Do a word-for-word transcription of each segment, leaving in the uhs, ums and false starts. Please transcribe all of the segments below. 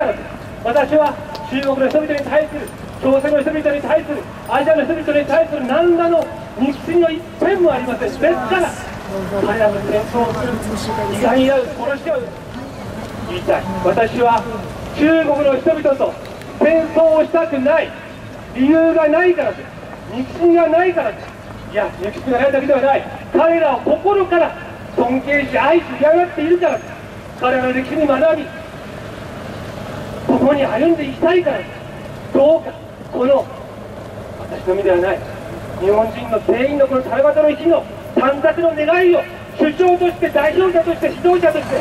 私は中国の人々に対する、朝鮮の人々に対する、アジアの人々に対する何らの憎しみの一点もありません。ですから彼らの戦争をする、意外に合う、殺し合う、言いたい。私は中国の人々と戦争をしたくない理由がないからです。憎しみがないからです。いや、憎しみがないだけではない、彼らを心から尊敬し愛し敬っているからです。彼らの歴史に学び、共に歩んでいきたいからです。どうかこの私のみではない日本人の全員のこの七夕の日の短冊の願いを首長として代表者として指導者として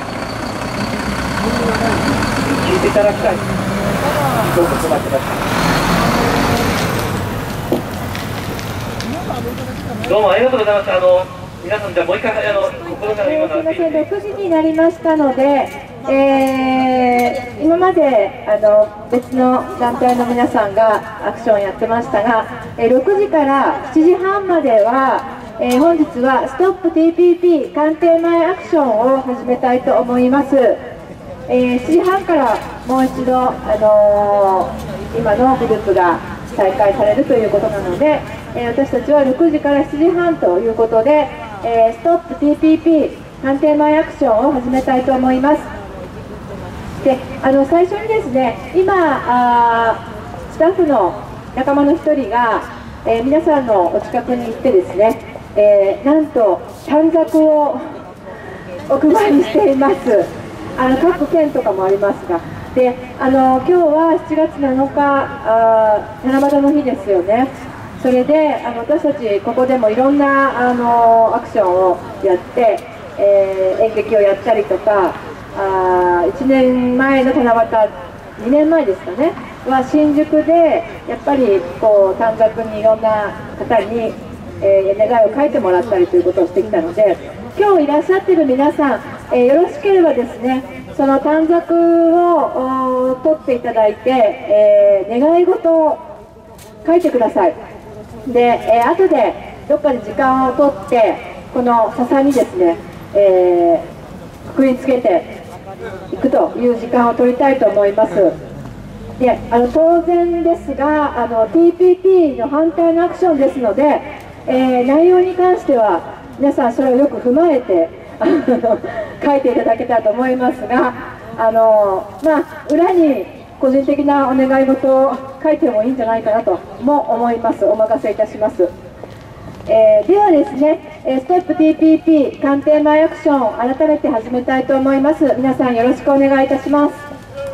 聞いていただきたい。どうぞお待ちください。どうもありがとうございました。あの皆さん、じゃあもう一回あの心から今の、 えー、すみません、ろくじになりましたので、えー、今まであの別の団体の皆さんがアクションをやってましたが、えー、ろくじからしちじはんまでは、えー、本日はストップ ティーピーピー 官邸前アクションを始めたいと思います。えー、しちじはんからもう一度、あのー、今のグループが再開されるということなので、えー、私たちはろくじからしちじはんということで、えー、ストップ ティーピーピー 官邸前アクションを始めたいと思います。で、あの最初にですね、今あスタッフの仲間の一人が、えー、皆さんのお近くに行ってですね、えー、なんと短冊をお配りしています。あの各県とかもありますが、であの今日はしちがつなのか、あ七夕の日ですよね。それであの私たちここでもいろんなあのアクションをやって、えー、演劇をやったりとか、あいちねんまえの七夕、にねんまえですかねは新宿でやっぱりこう短冊にいろんな方に、えー、願いを書いてもらったりということをしてきたので、今日いらっしゃってる皆さん、えー、よろしければですね、その短冊を取っていただいて、えー、願い事を書いてください。で、えー、後でどっかで時間を取ってこの笹にですね、えー、くくりつけていくという時間を取りたいと思います。で、あの当然ですが、あの ティーピーピー の反対のアクションですので、えー、内容に関しては皆さんそれをよく踏まえて書いていただけたらと思いますが、あの、まあ、裏に個人的なお願い事を書いてもいいんじゃないかなとも思います。お任せいたします。えー、ではですね、ストップ ティーピーピー 官邸前アクションを改めて始めたいと思います。皆さんよろしくお願いいたします。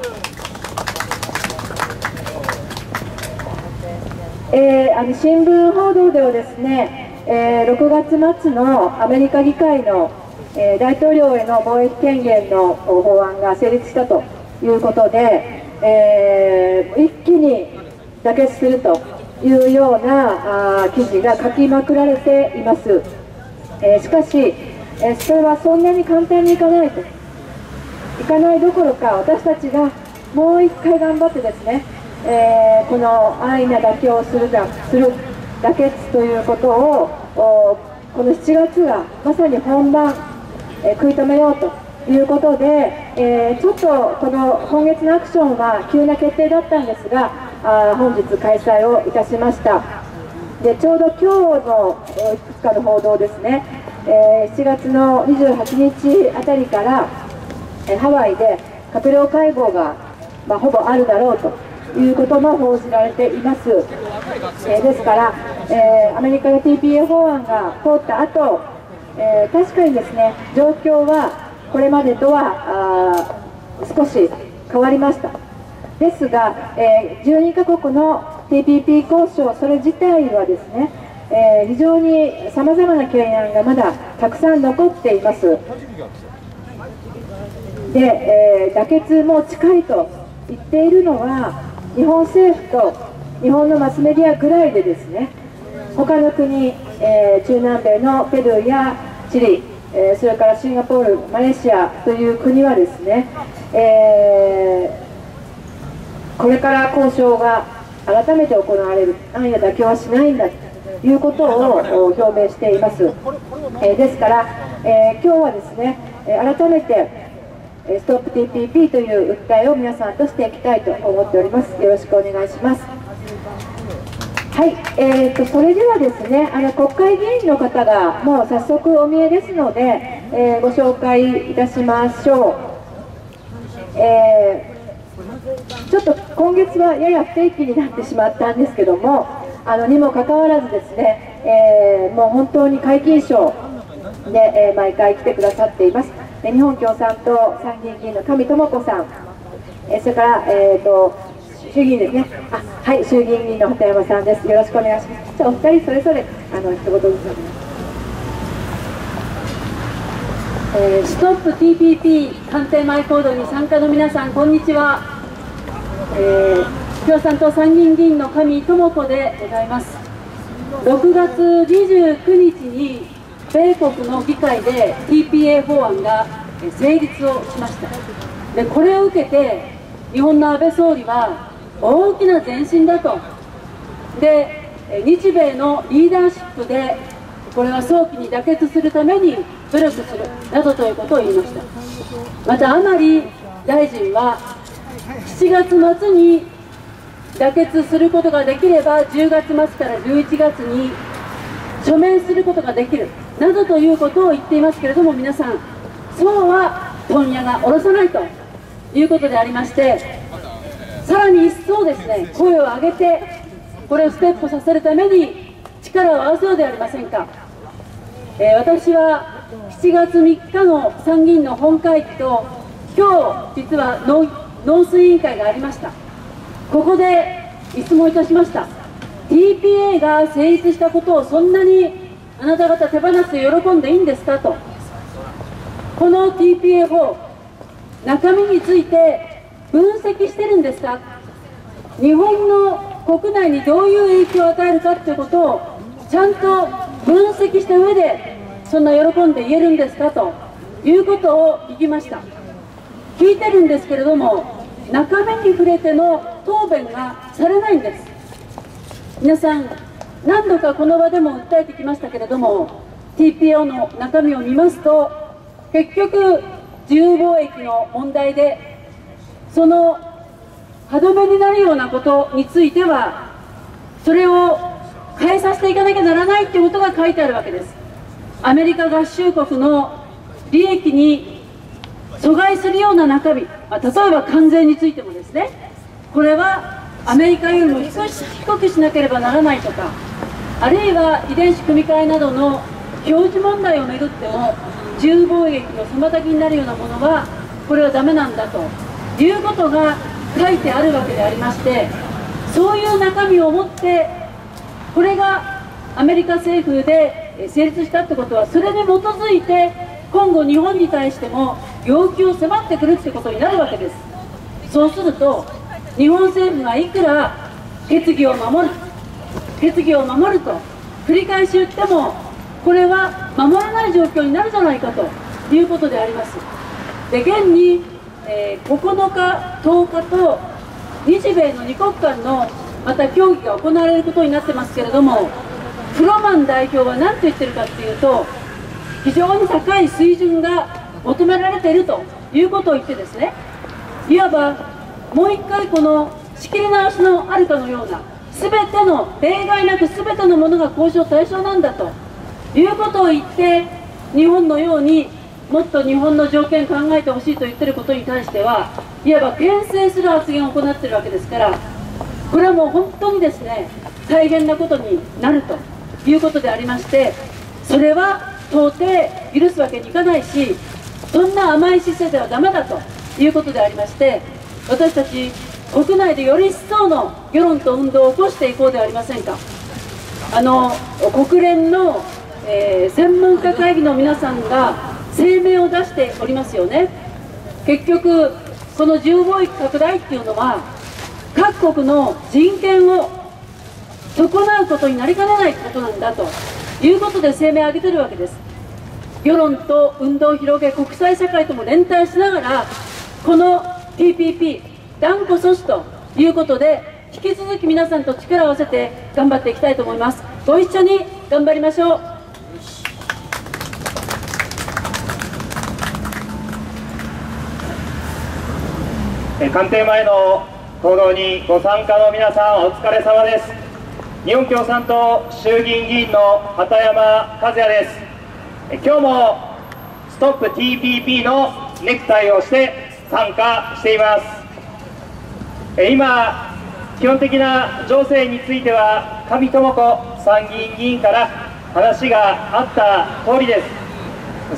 えー、あの新聞報道ではですね、えー、ろくがつまつのアメリカ議会の、えー、大統領への貿易権限の法案が成立したということで、えー、一気に妥結するというようなあ記事が書きまくられています。えー、しかし、えー、それはそんなに簡単にいかないと、いかないどころか、私たちがもう一回頑張ってですね、えー、この安易な妥協をするだする妥結ということをこのしちがつがまさに本番、えー、食い止めようということで、えー、ちょっとこの今月のアクションは急な決定だったんですが、あ本日開催をいたしました。でちょうど今日のいくつかの報道ですね、えー、しちがつのにじゅうはちにちあたりから、えー、ハワイで閣僚会合が、まあ、ほぼあるだろうということも報じられています。えー、ですから、えー、アメリカの ティーピーエー 法案が通った後、えー、確かにですね、状況はこれまでとは少し変わりました。ですが、えー、じゅうにかこくの ティーピーピー 交渉、それ自体はですね、えー、非常にさまざまな懸案がまだたくさん残っています。で、えー、妥結も近いと言っているのは日本政府と日本のマスメディアぐらいでですね、他の国、えー、中南米のペルーやチリ、えー、それからシンガポール、マレーシアという国はですね、えー、これから交渉が改めて行われる、安易な妥協はしないんだということを表明しています。えー、ですから、えー、今日はですね、改めてストップ ティーピーピー という訴えを皆さんとしていきたいと思っております。よろしくお願いします。はい、えー、とそれではですね、あの国会議員の方がもう早速お見えですので、えー、ご紹介いたしましょう。えー、ちょっと今月はやや不定期になってしまったんですけども、あのにもかかわらずですね、えー、もう本当に皆勤賞で、えー、毎回来てくださっています。日本共産党参議院議員の上智子さん、えー、それから、えーと衆議院ですね。あ、はい、衆議院議員の畑山さんです。よろしくお願いします。じゃあお二人それぞれあの一言ずつ。 えー、ストップ ティーピーピー 官邸前行動に参加の皆さん、こんにちは。えー、共産党参議院議員の上智子でございます。ろくがつにじゅうくにちに米国の議会で ティーピーエー 法案が成立をしました。でこれを受けて日本の安倍総理は大きな前進だと、で日米のリーダーシップでこれは早期に妥結するために努力するなどということを言いました。また甘利大臣はしちがつまつに妥結することができればじゅうがつまつからじゅういちがつに署名することができるなどということを言っていますけれども、皆さんそうは問屋が下ろさないということでありまして、さらに一層ですね、声を上げてこれをステップさせるために力を合わせようではありませんか。えー、私はしちがつみっかの参議院の本会議と今日実は農農水委員会がありました。ここで質問いたしました。 ティーピーエー が成立したことをそんなにあなた方手放して喜んでいいんですかと。この ティーピーエー 法中身について分析してるんですか。日本の国内にどういう影響を与えるかということをちゃんと分析した上でそんな喜んで言えるんですかということを聞きました。聞いてるんですけれども中身に触れての答弁がされないんです。皆さん何度かこの場でも訴えてきましたけれども ティーピーエー の中身を見ますと結局自由貿易の問題でその歯止めになるようなことについてはそれを変えさせていかなきゃならないということが書いてあるわけです。アメリカ合衆国の利益に阻害するような中身、まあ、例えば関税についてもですね、これはアメリカよりも低くしなければならないとか、あるいは遺伝子組み換えなどの表示問題をめぐっても自由貿易の妨げになるようなものはこれはダメなんだということが書いてあるわけでありまして、そういう中身を持ってこれがアメリカ政府で成立したってことはそれに基づいて今後日本に対しても要求を迫ってくるってことになるわけです。そうすると日本政府がいくら決議を守る決議を守ると繰り返し言ってもこれは守らない状況になるじゃないかということであります。で現に、えー、ここのかとおかと日米のに国間のまた協議が行われることになってますけれども、フロマン代表は何と言ってるかっていうと非常に高い水準が求められているということを言ってですね、いわばもう一回この仕切り直しのあるかのような全ての例外なく全てのものが交渉対象なんだということを言って日本のようにもっと日本の条件考えてほしいと言ってることに対してはいわば牽制する発言を行っているわけですから、これはもう本当にですね大変なことになるということでありまして、それは到底許すわけにいかないし、そんな甘い姿勢ではダメだということでありまして、私たち国内でより一層の世論と運動を起こしていこうではありませんか。あの国連の、えー、専門家会議の皆さんが声明を出しておりますよね。結局この自由貿易拡大っていうのは各国の人権を損なうことになりかねないことなんだということで声明を上げてるわけです。世論と運動を広げ国際社会とも連帯しながらこの ティーピーピー 断固阻止ということで引き続き皆さんと力を合わせて頑張っていきたいと思います。ご一緒に頑張りましょう。 官邸前の行動にご参加の皆さん、お疲れ様です。日本共産党衆議院議員の畑山和也です。今日もストップ ティーピーピー のネクタイをして参加しています。今、基本的な情勢については上智子参議院議員から話があった通りです。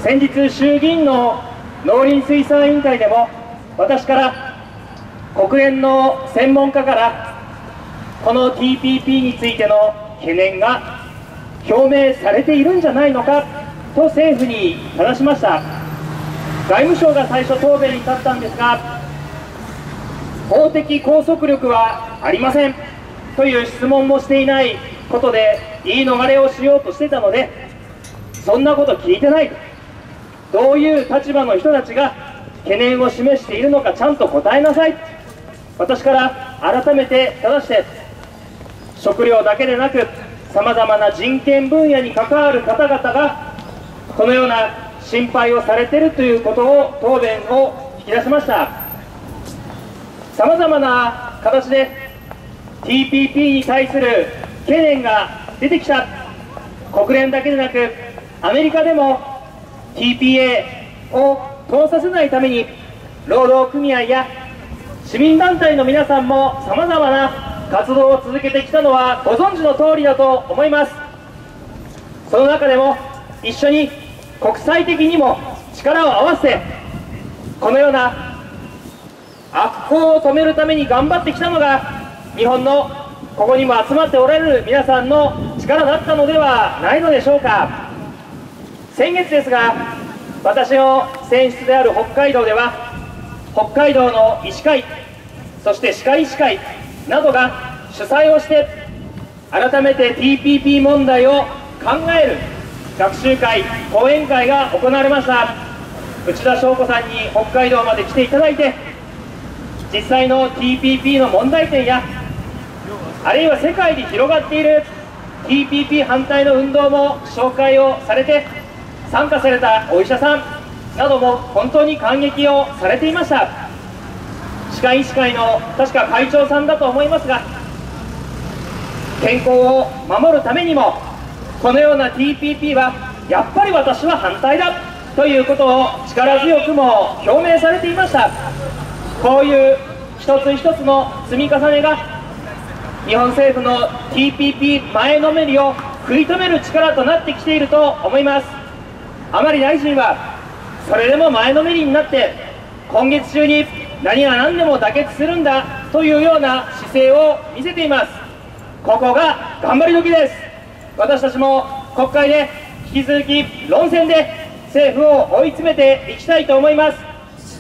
先日、衆議院の農林水産委員会でも私から国連の専門家からこの ティーピーピー についての懸念が表明されているんじゃないのかと政府に話しました。外務省が最初答弁に立ったんですが、法的拘束力はありませんという質問もしていないことで言い逃れをしようとしてたので、そんなこと聞いてない、どういう立場の人たちが懸念を示しているのかちゃんと答えなさい、私から改めて正して、食料だけでなくさまざまな人権分野に関わる方々がこのような心配をされているということを答弁を引き出しました。さまざまな形で ティーピーピー に対する懸念が出てきた。国連だけでなくアメリカでも ティーピーエー を通させないために労働組合や市民団体の皆さんもさまざまな活動を続けてきたのはご存知の通りだと思います。その中でも一緒に国際的にも力を合わせてこのような悪行を止めるために頑張ってきたのが日本のここにも集まっておられる皆さんの力だったのではないのでしょうか。先月ですが、私の選出である北海道では北海道の医師会、そして歯科医師会などが主催をして改めて ティーピーピー 問題を考える学習会、講演会が行われました。内田翔子さんに北海道まで来ていただいて、実際の ティーピーピー の問題点やあるいは世界で広がっている ティーピーピー 反対の運動も紹介をされて、参加されたお医者さんなども本当に感激をされていました。歯科医師会の確か会長さんだと思いますが、健康を守るためにもこのような ティーピーピー はやっぱり私は反対だということを力強くも表明されていました。こういう一つ一つの積み重ねが日本政府の ティーピーピー 前のめりを食い止める力となってきていると思います。甘利大臣はそれでも前のめりになって今月中に何が何でも妥結するんだというような姿勢を見せています。ここが頑張り時です。私たちも国会で引き続き論戦で政府を追い詰めていきたいと思います。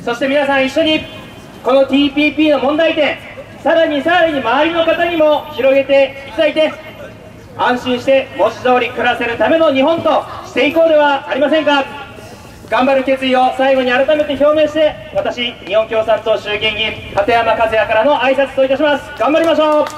そして皆さん一緒にこの ティーピーピー の問題点、さらにさらに周りの方にも広げていただいて、安心して文字通り暮らせるための日本としていこうではありませんか。頑張る決意を最後に改めて表明して、私日本共産党衆議院議員畑山和也からの挨拶といたします。頑張りましょう。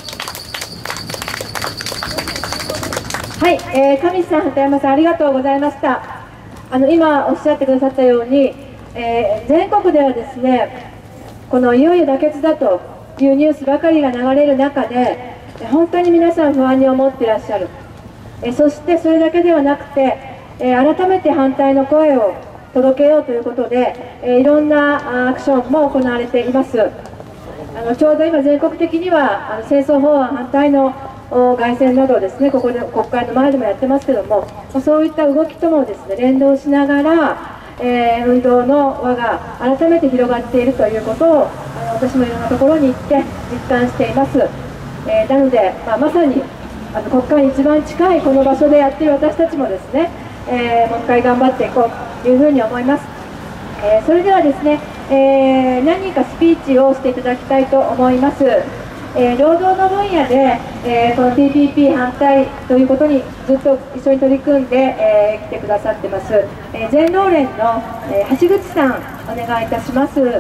はい、えー、上地さん、畑山さん、ありがとうございました。あの今おっしゃってくださったように、えー、全国ではですね、このいよいよ妥結だというニュースばかりが流れる中で、本当に皆さん不安に思っていらっしゃる。えー、そしてそれだけではなくて、えー、改めて反対の声を届けようということで、えー、いろんなアクションも行われています。あのちょうど今全国的にはあの戦争法案反対の凱旋などをですね、ここで国会の前でもやってますけども、そういった動きともですね連動しながら、えー、運動の輪が改めて広がっているということをあの私もいろんなところに行って実感しています。えー、なので、まあ、まさにあの国会に一番近いこの場所でやっている私たちもですね、えー、もう一回頑張っていこうというふうに思います。えー、それではですね、えー、何人かスピーチをしていただきたいと思います。えー、労働の分野で、えー、この ティーピーピー 反対ということにずっと一緒に取り組んで、えー、来てくださってます、えー、全労連の、えー、橋口さん、お願いいたします。はい、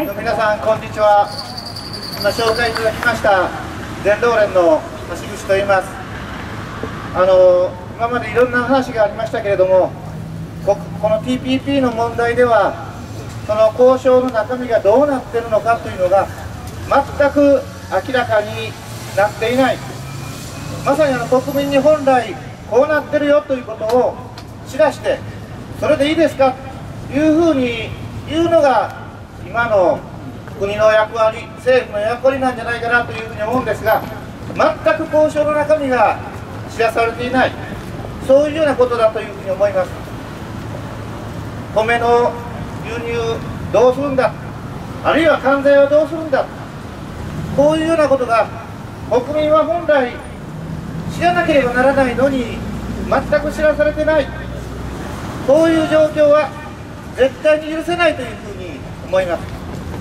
皆さんこんにちは。今紹介いただきました全労連の橋口と言います。あの今までいろんな話がありましたけれども、こ, この ティーピーピー の問題ではその交渉の中身がどうなっているのかというのが全く明らかになっていない。まさにあの国民に本来こうなってるよということを知らして、それでいいですかというふうに言うのが今の国の役割、政府の役割なんじゃないかなというふうに思うんですが、全く交渉の中身が知らされていない、そういうようなことだというふうに思います。米の輸入どうするんだ、あるいは関税はどうするんだ、こういうようなことが国民は本来知らなければならないのに全く知らされてない、こういう状況は絶対に許せないというふうに思います。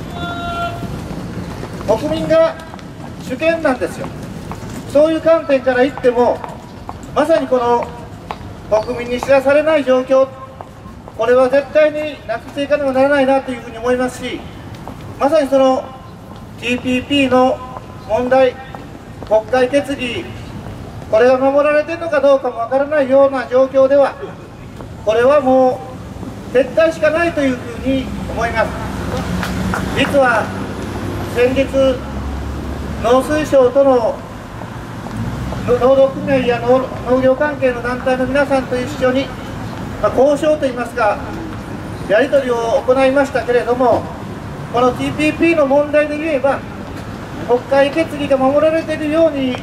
国民が主権なんですよ。そういう観点から言っても、まさにこの国民に知らされない状況、これは絶対になくしていかねばならないなというふうに思いますし、まさにその ティーピーピー の問題、国会決議、これが守られているのかどうかもわからないような状況では、これはもう撤退しかないというふうに思います。実は先日、農水省との労働組合や 農, 農業関係の団体の皆さんと一緒に、まあ、交渉といいますか、やり取りを行いましたけれども、この ティーピーピー の問題で言えば、国会決議が守られているように、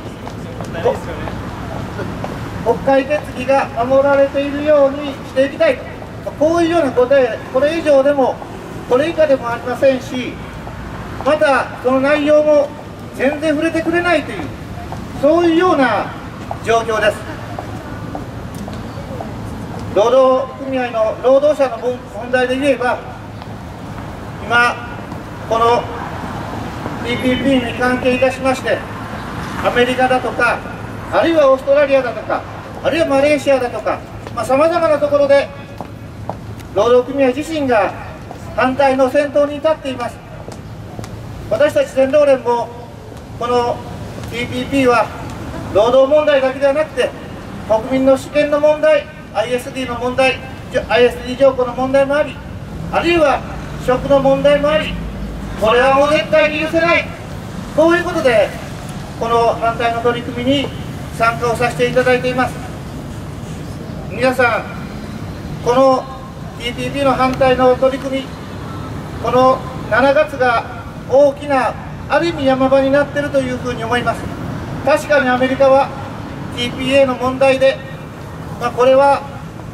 国会決議が守られているようにしていきたい、こういうようなことで、これ以上でも、これ以下でもありませんし、またその内容も全然触れてくれないという、そういうような状況です。労働組合の労働者の問題で言えば、今、この ティーピーピー に関係いたしまして、アメリカだとか、あるいはオーストラリアだとか、あるいはマレーシアだとか、さまざまなところで労働組合自身が反対の先頭に立っています。私たち全労連もこの ティーピーピー は労働問題だけではなくて、国民の主権の問題、 アイエスディー の問題、 アイエスディー 条項の問題もあり、あるいは食の問題もあり、これはもう絶対に許せない、こういうことでこの反対の取り組みに参加をさせていただいています。皆さん、この ティーピーピー の反対の取り組み、このしちがつが大きなある意味山場になっているというふうに思います。確かにアメリカは ティーピーエー の問題で、まあ、これは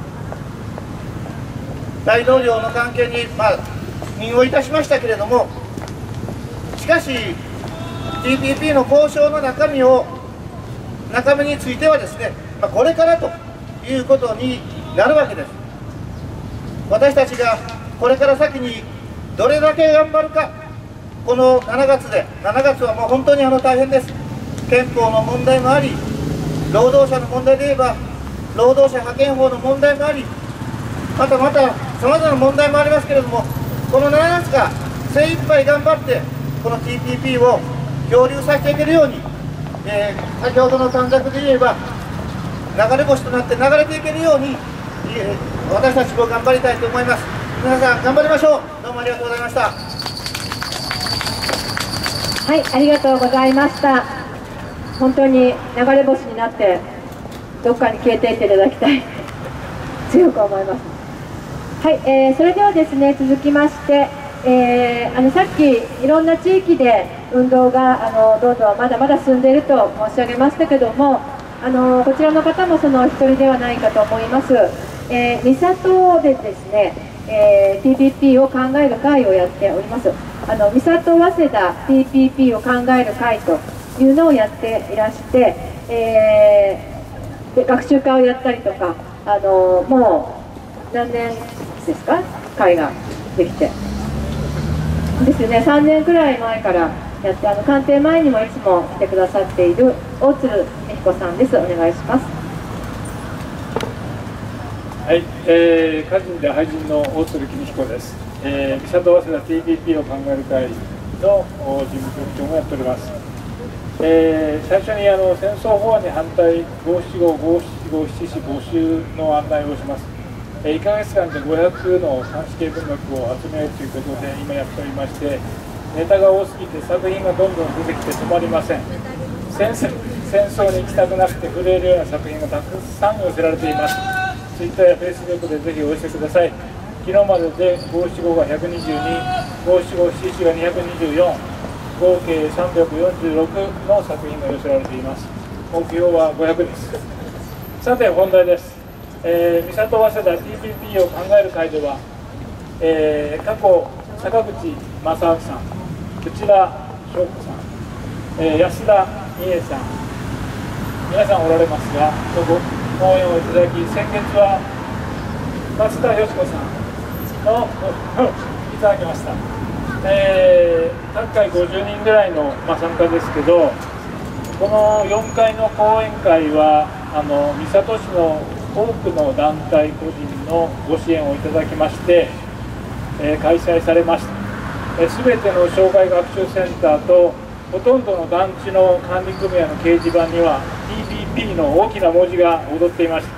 大統領の関係に、まあ、任をいたしましたけれども、しかし ティーピーピー の交渉の中身を中身についてはですね、まあ、これからということになるわけです。私たちがこれから先にどれだけ頑張るか、このしちがつで、しちがつはもう本当にあの大変です。憲法の問題もあり、労働者の問題で言えば労働者派遣法の問題もあり、またまたさまざまな問題もありますけれども、このしちがつが精一杯頑張ってこの ティーピーピー を漂流させていけるように、えー、先ほどの短冊で言えば流れ星となって流れていけるように、えー、私たちも頑張りたいと思います。皆さん頑張りましょう。どうもありがとうございました。 はい、ありがとうございました。本当に流れ星になってどっかに消えていっていただきたい強く思います。はい、えー、それではですね、続きまして、えー、あのさっきいろんな地域で運動があのどうぞまだまだ進んでいると申し上げましたけども、あのこちらの方もその一人ではないかと思います。えー、三郷でですね、えー、ティーピーピー を考える会をやっております。あの三郷早稲田 ティーピーピー を考える会というのをやっていらして、えー、で学習会をやったりとか、あのもう何年ですか、会ができてですね、さんねんくらい前からやって、あの官邸前にもいつも来てくださっている大鶴美彦さんです。お願いします。 はい、えー、歌人で俳人の大鶴美彦です。えー、三郷早稲田 ティーピーピー を考える会の事務局長もやっております。えー、最初にあの戦争法案に反対ごーしちご、ごーしちご、しちし募集の案内をします。 えー、いっかげつかんでごひゃくの三子系文学を集めるということで今やっておりまして、ネタが多すぎて作品がどんどん出てきて止まりません。戦争戦争に行きたくなくて震えるような作品がたくさん寄せられています。ツイッターやフェイスブックでぜひお寄せください。昨日まででごーしごがひゃくにじゅうに、ごーしごしちしがにひゃくにじゅうよん、合計さんびゃくよんじゅうろくの作品が寄せられています。目標はごひゃくです。さて本題です。えー、三郷早稲田 ティーピーピー を考える会では、えー、過去坂口正明さん、内田翔子さん、えー、安田美恵さん、皆さんおられますが、講演をいただき、先月は松田佳子さんのいただきました。えー、各回ごじゅうにんぐらいの、まあ、参加ですけど、このよんかいの講演会はあの三郷市の多くの団体個人のご支援をいただきまして、えー、開催されました。すべ、えー、ての障害学習センターとほとんどの団地の管理組合の掲示板には ティーピーピー の大きな文字が躍っていました。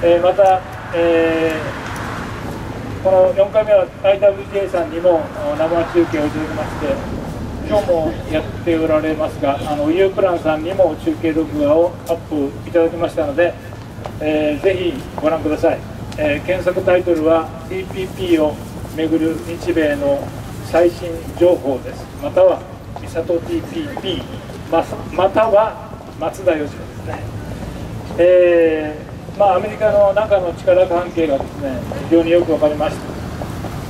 えー、また、えー、このよんかいめは アイダブリュージェー さんにも生中継をいただきまして、今日もやっておられますが、あの ユー プランさんにも中継録画をアップいただきましたので、えー、ぜひご覧ください。えー、検索タイトルは ティーピーピー をめぐる日米の最新情報です。または三郷 ティーピーピー ま, または松田佳子ですね。えーまあ、アメリカの中の力関係がですね非常によく分かりました。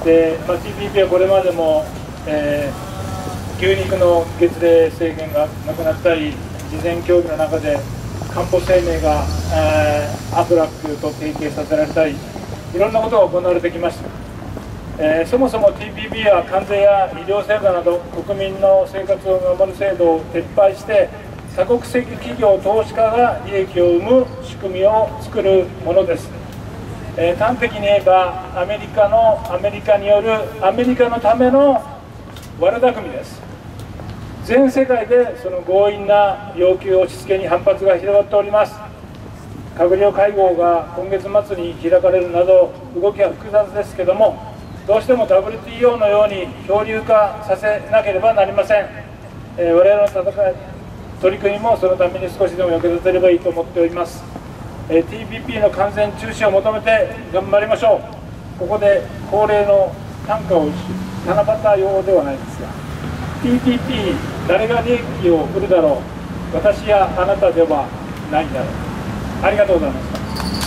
で、まあ、ティーピーピー はこれまでも、えー、牛肉の月齢制限がなくなったり、事前協議の中でかんぽ生命が、えー、アフラックと提携させられたり、いろんなことが行われてきました。えー、そもそも ティーピーピー は関税や医療制度など国民の生活を守る制度を撤廃して、多国籍企業投資家が利益を生む仕組みを作るものです。えー、端的に言えばアメリカのアメリカによるアメリカのための悪巧みです。全世界でその強引な要求押し付けに反発が広がっております。閣僚会合が今月末に開かれるなど動きは複雑ですけども、どうしても ダブリューティーオー のように漂流化させなければなりません。えー、我々の戦い取り組みもそのために少しでも役立てればいいと思っております。えー、ティーピーピー の完全中止を求めて頑張りましょう。ここで恒例の短歌を七夕用ではないですが、 ティーピーピー 誰が利益を売るだろう、私やあなたではないだろう。ありがとうございました。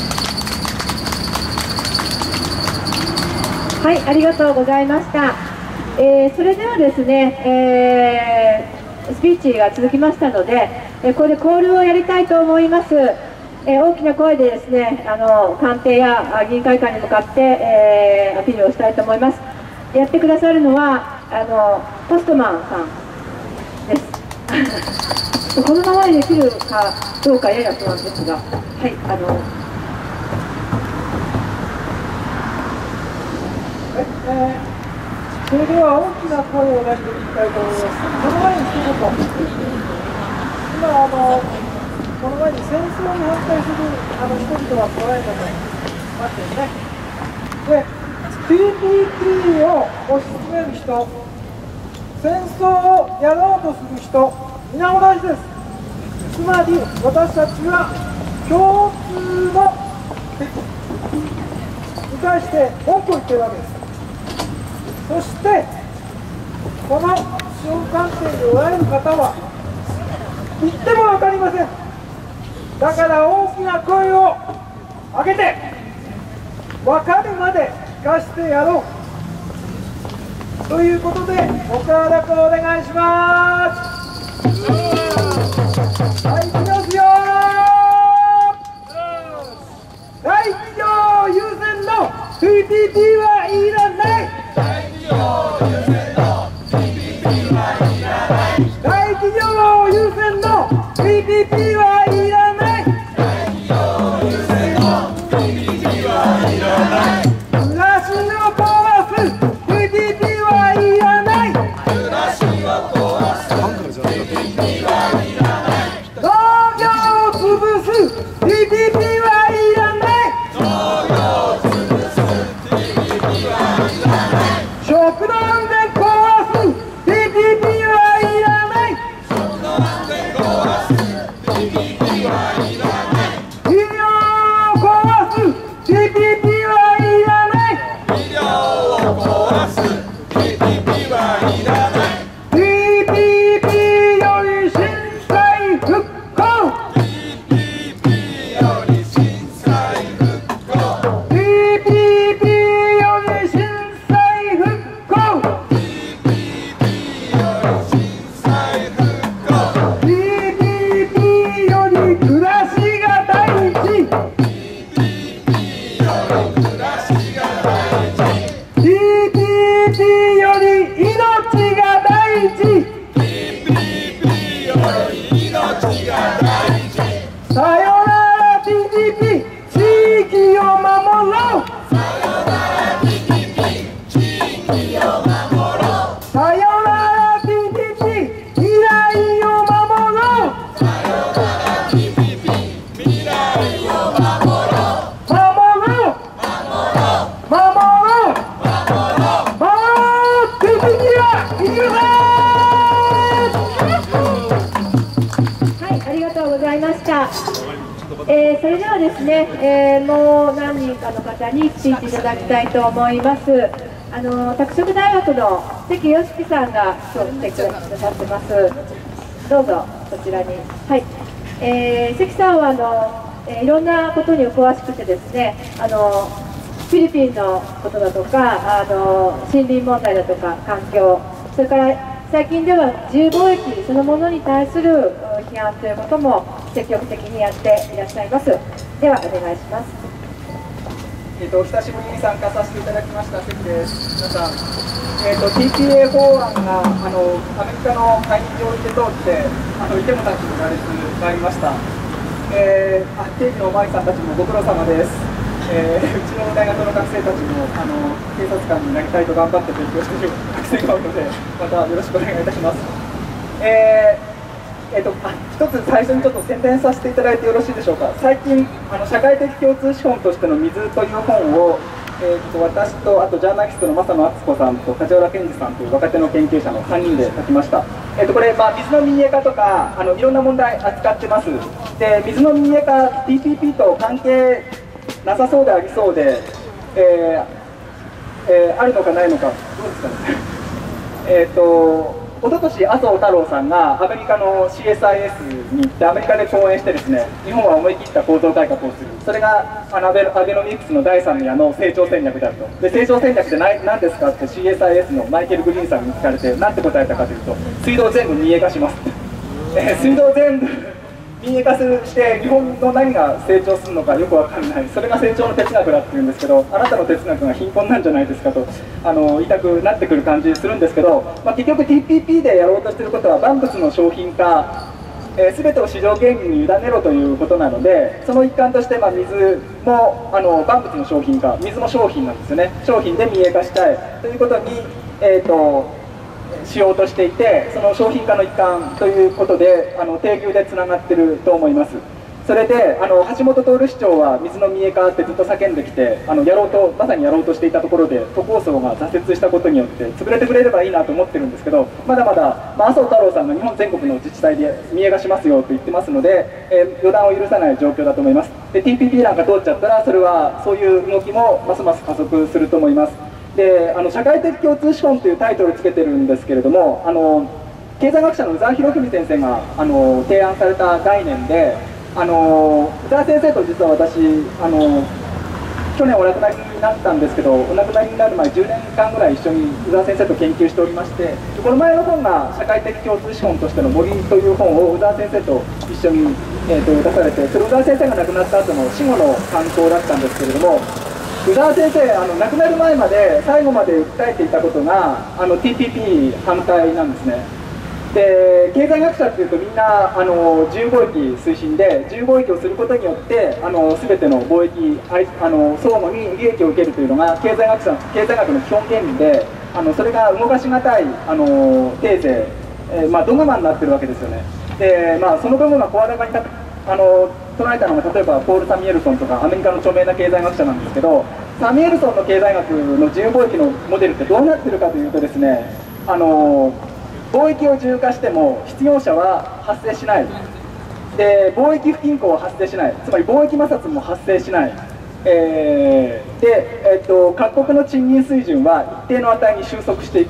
はい、ありがとうございました。えー、それではですね、えー、スピーチが続きましたので、えー、ここでコールをやりたいと思います。えー、大きな声でですね、あの官邸や議員会館に向かって、えー、アピールをしたいと思います。やってくださるのはあのポストマンさんです。このままでできるかどうかやや不安ですが、はい、あの。 えー、それでは大きな声を出していきたいと思います。その前に一言、今あの、この前に戦争に反対するあの人々が来られたとなってるね。で、ティーピーピー を推し進める人、戦争をやろうとする人、皆同じです。つまり私たちは共通の敵に対して文句を言っているわけです。そしてこの司法官邸におられる方は言っても分かりません。だから大きな声を上げて分かるまで聞かせてやろうということでご協力お願いします。はい、いきますよ。大企業優先の ティーピーピー はいらない。大企業優先の ティーピーピー はいらない。大企業優先の ティーピーピー はいらない。大企業優先の ティーピーピー はいらない。暮らしを壊す ティーピーピー はいらない。暮らしを壊す ティーピーピーーピーピー より震災復興 ティーピーピー より震災復興 ティーピーピー より震災復興 ティーピーピー より震災復興 ティーピーピー より暮らしが大事 ティーピーピー より暮らしが大事 ティーピーピー より命が大事 ティーピーピー より命が大事 さよなら ティーピーピー 地域を守ろう さよなら ティーピーピー 地域を守ろう さよなら ティーピーピー 未来を守ろう さよなら ティーピーピー 未来を守ろう 守ろう 守ろう 守ろう ティーピーピー は行くぞはい、ありがとうございました。えーそれではですね、えーもう何人かの方にスピーチいただきたいと思います。あの拓殖大学の関良樹さんが今日来てくださってます。どうぞこちらに。はい。えー関さんはあの、えーいろんなことにお詳しくてですね、あのフィリピンのことだとか、あの森林問題だとか環境、それから最近では自由貿易そのものに対する批判ということも積極的にやっていらっしゃいます。ではお願いします。 えー、と久しぶりに参加させていただきました関です。皆さん、えー、と ティーピーエー 法案があのアメリカの下院において通ってあのいても立ちの羅列がありました。えー、あ刑事のおまわりさんたちもご苦労様です。えー、うちの大学の学生たちもあの警察官になりたいと頑張って勉強している学生が多いので、またよろしくお願いいたします。えーえー、とあ一つ最初にちょっと宣伝させていただいてよろしいでしょうか。最近あの社会的共通資本としての水という本を、えー、と私とあとジャーナリストの正野敦子さんと梶原健二さんという若手の研究者のさんにんで書きました。えー、とこれ、まあ、水の民営化とかあのいろんな問題扱ってます。で水の民営化 ティーピーピー と関係なさそうでありそうで、えーえー、あるのかないのか、どうですかね。えっと一昨年麻生太郎さんがアメリカの シーエスアイエス に行ってアメリカで講演してですね、日本は思い切った構造改革をする、それがあのアベアベノミクスのだいさんの矢の成長戦略であると。で成長戦略って何何ですかって シーエスアイエス のマイケル・グリーンさんに聞かれて何て答えたかというと、水道全部民営化します、えー、水道全部民営化して日本の何が成長するのかよくわかんない、それが成長の哲学だっていうんですけど、あなたの哲学が貧困なんじゃないですかとあの言いたくなってくる感じするんですけど、まあ、結局 ティーピーピー でやろうとしていることは万物の商品化、えー、全てを市場原理に委ねろということなので、その一環としてまあ水もあの万物の商品化、水も商品なんですよね。商品で民営化したいということに、えーとしようとしていて、その商品化の一環ということであの定牛でつながっていると思います。それであの橋本徹市長は水の民営化ってずっと叫んできて、あのやろうとまさにやろうとしていたところで都構想が挫折したことによって潰れてくれればいいなと思ってるんですけど、まだまだ、まあ、麻生太郎さんが日本全国の自治体で民営化しますよと言ってますので、えー、予断を許さない状況だと思います。で ティーピーピー なんか通っちゃったら、それはそういう動きもますます加速すると思います。であの社会的共通資本というタイトルをつけてるんですけれども、あの経済学者の宇沢博文先生があの提案された概念で、あの宇沢先生と実は私あの去年お亡くなりになったんですけど、お亡くなりになる前じゅうねんかんぐらい一緒に宇沢先生と研究しておりまして、この前の本が社会的共通資本としての森という本を宇沢先生と一緒に、えー、と出されて、それ宇沢先生が亡くなった後の死後の感想だったんですけれども、宇沢先生あの亡くなる前まで最後まで訴えていたことがあの ティーピーピー 反対なんですね。で経済学者っていうとみんなあの自由貿易推進で、自由貿易をすることによってあの全ての貿易あの相互に利益を受けるというのが経済学者経済学の基本原理で、あのそれが動かしがたいあのテーゼ、えーまあ、ドグマになってるわけですよね。で、まあ、その部分が声高にあの唱えたのが例えばポール・サミュエルソンとかアメリカの著名な経済学者なんですけど、サミュエルソンの経済学の自由貿易のモデルってどうなってるかというとですね、あの貿易を自由化しても失業者は発生しない、で貿易不均衡は発生しない、つまり貿易摩擦も発生しない、えー、で、えー、と各国の賃金水準は一定の値に収束していく、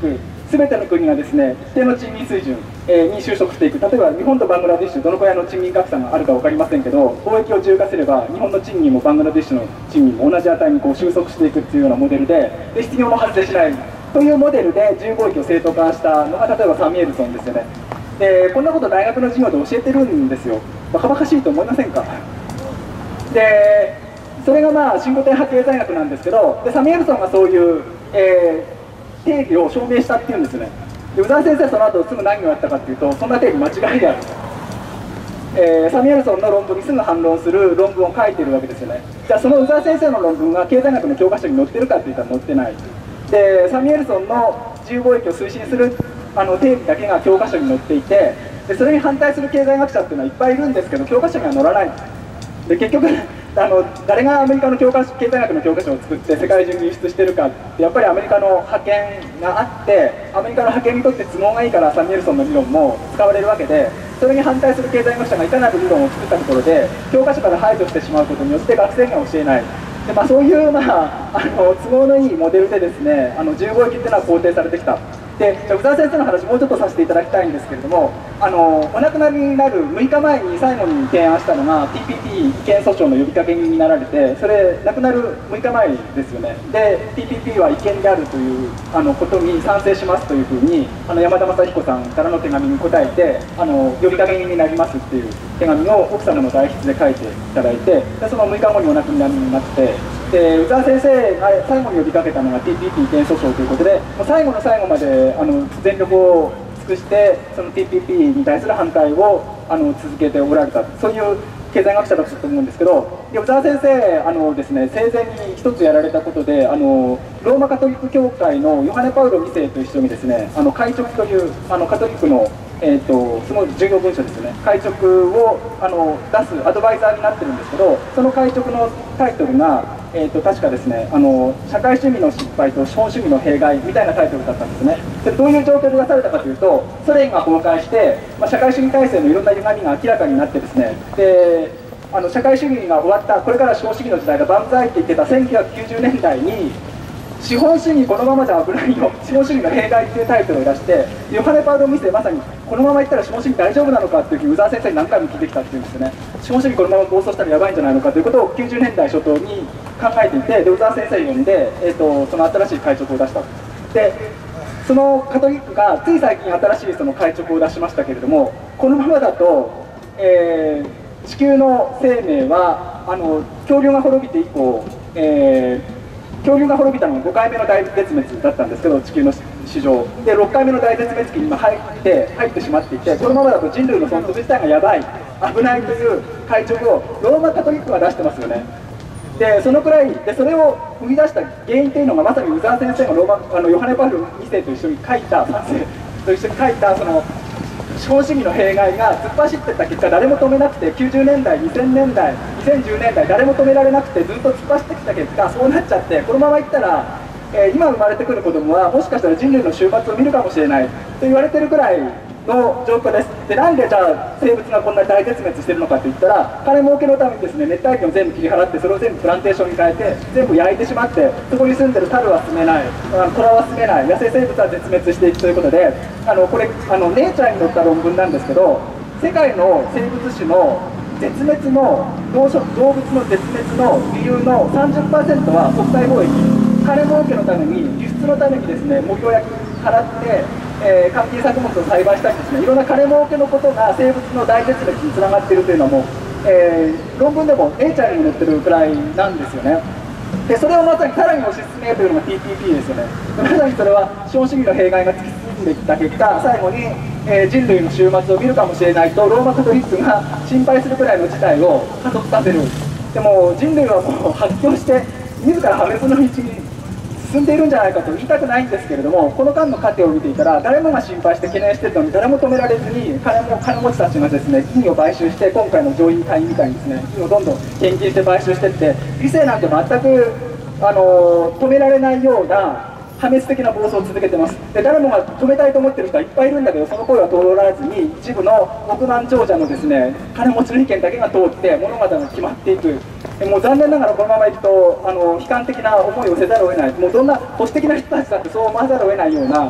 全ての国がですね一定の賃金水準、えー、に収束していく。例えば日本とバングラデシュどのくらいの賃金格差があるか分かりませんけど、貿易を自由化すれば日本の賃金もバングラデシュの賃金も同じ値にこう収束していくっていうようなモデルで、で失業も発生しないというモデルで自由貿易を正当化したのが例えばサミュエルソンですよね。でこんなこと大学の授業で教えてるんですよ。バカバカしいと思いませんか。でそれがまあ新古典派経済学なんですけど、でサミュエルソンがそういう、えー、定義を証明したっていうんですね。で宇沢先生その後すぐ何をやったかっていうと、そんな定義間違いである、えー、サミュエルソンの論文にすぐ反論する論文を書いてるわけですよね。じゃあその宇沢先生の論文が経済学の教科書に載ってるかって言ったら載ってない。でサミュエルソンの自由貿易を推進するあの定義だけが教科書に載っていて、でそれに反対する経済学者っていうのはいっぱいいるんですけど、教科書には載らない。で結局あの誰がアメリカの教科経済学の教科書を作って世界中に輸出してるかって、やっぱりアメリカの覇権があって、アメリカの覇権にとって都合がいいからサミュエルソンの理論も使われるわけで、それに反対する経済学者がいかなる理論を作ったところで教科書から排除してしまうことによって学生には教えない。で、まあ、そういう、まあ、あの都合のいいモデルでですね、あの自由貿易っていうのは肯定されてきた。で宇沢先生の話もうちょっとさせていただきたいんですけれども、あのお亡くなりになるむいかまえに最後に提案したのが ティーピーピー 違憲訴訟の呼びかけになられて、それ亡くなるむいかまえですよね。で ティーピーピー は違憲であるというあのことに賛成しますというふうにあの山田雅彦さんからの手紙に答えて、あの呼びかけになりますっていう手紙を奥様の代筆で書いていただいて、でそのむいかごにお亡くなりになって、で宇沢先生が最後に呼びかけたのが ティーピーピー 違憲訴訟ということで、もう最後の最後まであの全力を尽くしてその ティーピーピー に対する反対をあの続けておられた、そういう経済学者だったと思うんですけど、で宇沢先生あのですね、生前に一つやられたことで、あのローマカトリック教会のヨハネ・パウロにせいと一緒にですね、あの会直というあのカトリックのえー、とその重要文書ですね、会直をあの出すアドバイザーになってるんですけど、その会直のタイトルが、えー、と確かですね、あの社会主義の失敗と資本主義の弊害みたいなタイトルだったんですね。でどういう状況で出されたかというと、ソ連が崩壊して、まあ、社会主義体制のいろんな歪みが明らかになってですね、であの社会主義が終わった、これから資本主義の時代が万歳って言ってたせんきゅうひゃくきゅうじゅうねんだいに、資本主義このままじゃ危ないよ、資本主義の弊害っていうタイトルを出して、ヨハネ・パウロにせいまさにこのままいったら資本主義大丈夫なのかっていうふうに宇沢先生に何回も聞いてきたっていうんですよね。資本主義このまま暴走したらやばいんじゃないのかということをきゅうじゅうねんだい初頭に考えていて、で宇沢先生呼んで、えー、とその新しい会直を出した。でそのカトリックがつい最近新しいその会直を出しましたけれども、このままだと、えー、地球の生命はあの恐竜が滅びて以降、えー恐竜が滅びたのがごかいめの大絶滅だったんですけど、地球の史上でろっかいめの大絶滅期に今入って入ってしまっていて、このままだと人類の存続自体がやばい、危ないという会直をローマカトリックが出してますよね。でそのくらいで、それを生み出した原因というのがまさに宇沢先生がローマあのヨハネ・パウロにせいと一緒に書いたさんせいと一緒に書いたその資本主義の弊害が突っ走ってった結果、誰も止めなくて、きゅうじゅうねんだい、にせんねんだい、にせんじゅうねんだい、誰も止められなくてずっと突っ走ってきた結果、そうなっちゃって、このままいったら、えー、今生まれてくる子供はもしかしたら人類の終末を見るかもしれないと言われてるくらいの状況です。でなんでじゃあ生物がこんなに大絶滅してるのかといったら、金儲けのためにですね、熱帯魚を全部切り払って、それを全部プランテーションに変えて全部焼いてしまって、そこに住んでる猿は住めない、虎は住めない、野生生物は絶滅していくということで、あのこれあのネイチャーに載った論文なんですけど、世界の生物種の絶滅の動植動物の絶滅の理由の さんじゅっパーセント は国際貿易、金儲けのために輸出のためにですね、森を焼き払って、えー、換金作物を栽培したりですね、いろんな金儲けのことが生物の大絶滅につながっているというのはもう、えー、論文でもネイチャーにも載ってるくらいなんですよね。でそれをまさにさらに推し進めようというのが ティーピーピー ですよね。まさにそれは資本主義の弊害が突き進んできた結果、最後に、えー、人類の終末を見るかもしれないとローマカトリックが心配するくらいの事態を加速させる。でも人類はもう発狂して自ら破滅の道に進んでいるんじゃないかと言いたくないんですけれども、この間の過程を見ていたら誰もが心配して懸念しているのに誰も止められずに、金も金持ちたちがですね金を買収して、今回の上院会員みたいにですね金をどんどん献金して買収していって、理性なんて全くあの止められないような破滅的な暴走を続けてます。で誰もが止めたいと思ってる人はいっぱいいるんだけど、その声は通らずに一部の億万長者のですね金持ちの意見だけが通って物事が決まっていく。もう残念ながらこのままいくとあの悲観的な思いをせざるを得ない、もうどんな保守的な人たちだってそう思わざるを得ないような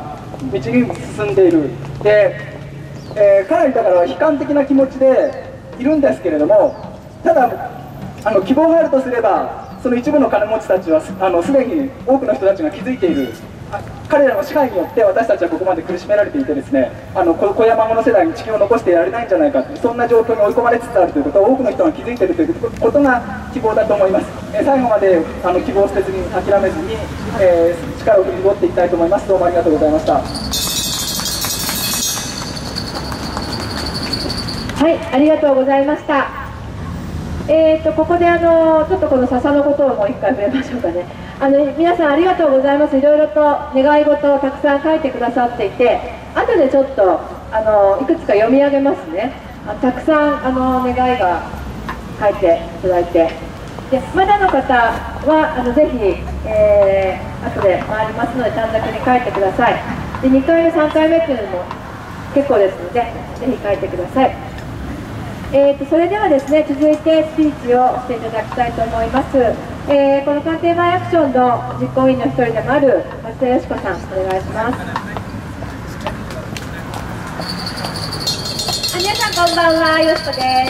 道に進んでいる。で、えー、かなりだから悲観的な気持ちでいるんですけれども、ただあの希望があるとすれば、その一部の金持ちたちはあのすでに多くの人たちが気づいている。彼らの支配によって私たちはここまで苦しめられていてですね、あの子や孫の世代に地球を残してやれないんじゃないかという、そんな状況に追い込まれつつあるということを多くの人が気づいているということが希望だと思います。えー、最後まであの希望を捨てずに諦めずに、えー、力を振り絞っていきたいと思います。どうもありがとうございました。 はい、ありがとうございました。えーとここであのちょっとこの笹のことをもう一回触れましょうかね。あの皆さんありがとうございます。いろいろと願い事をたくさん書いてくださっていて、後でちょっとあのいくつか読み上げますね。あたくさんあの願いが書いていただいて、でまだの方はあのぜひ、えー、後で回りますので短冊に書いてください。でにかいめさんかいめっていうのも結構ですのでぜひ書いてください。えー、とそれではですね、続いてスピーチをしていただきたいと思います。えー、この官邸前アクションの実行委員の一人でもある松田よし子さん、お願いします。 皆さんこんばんは、よしこです。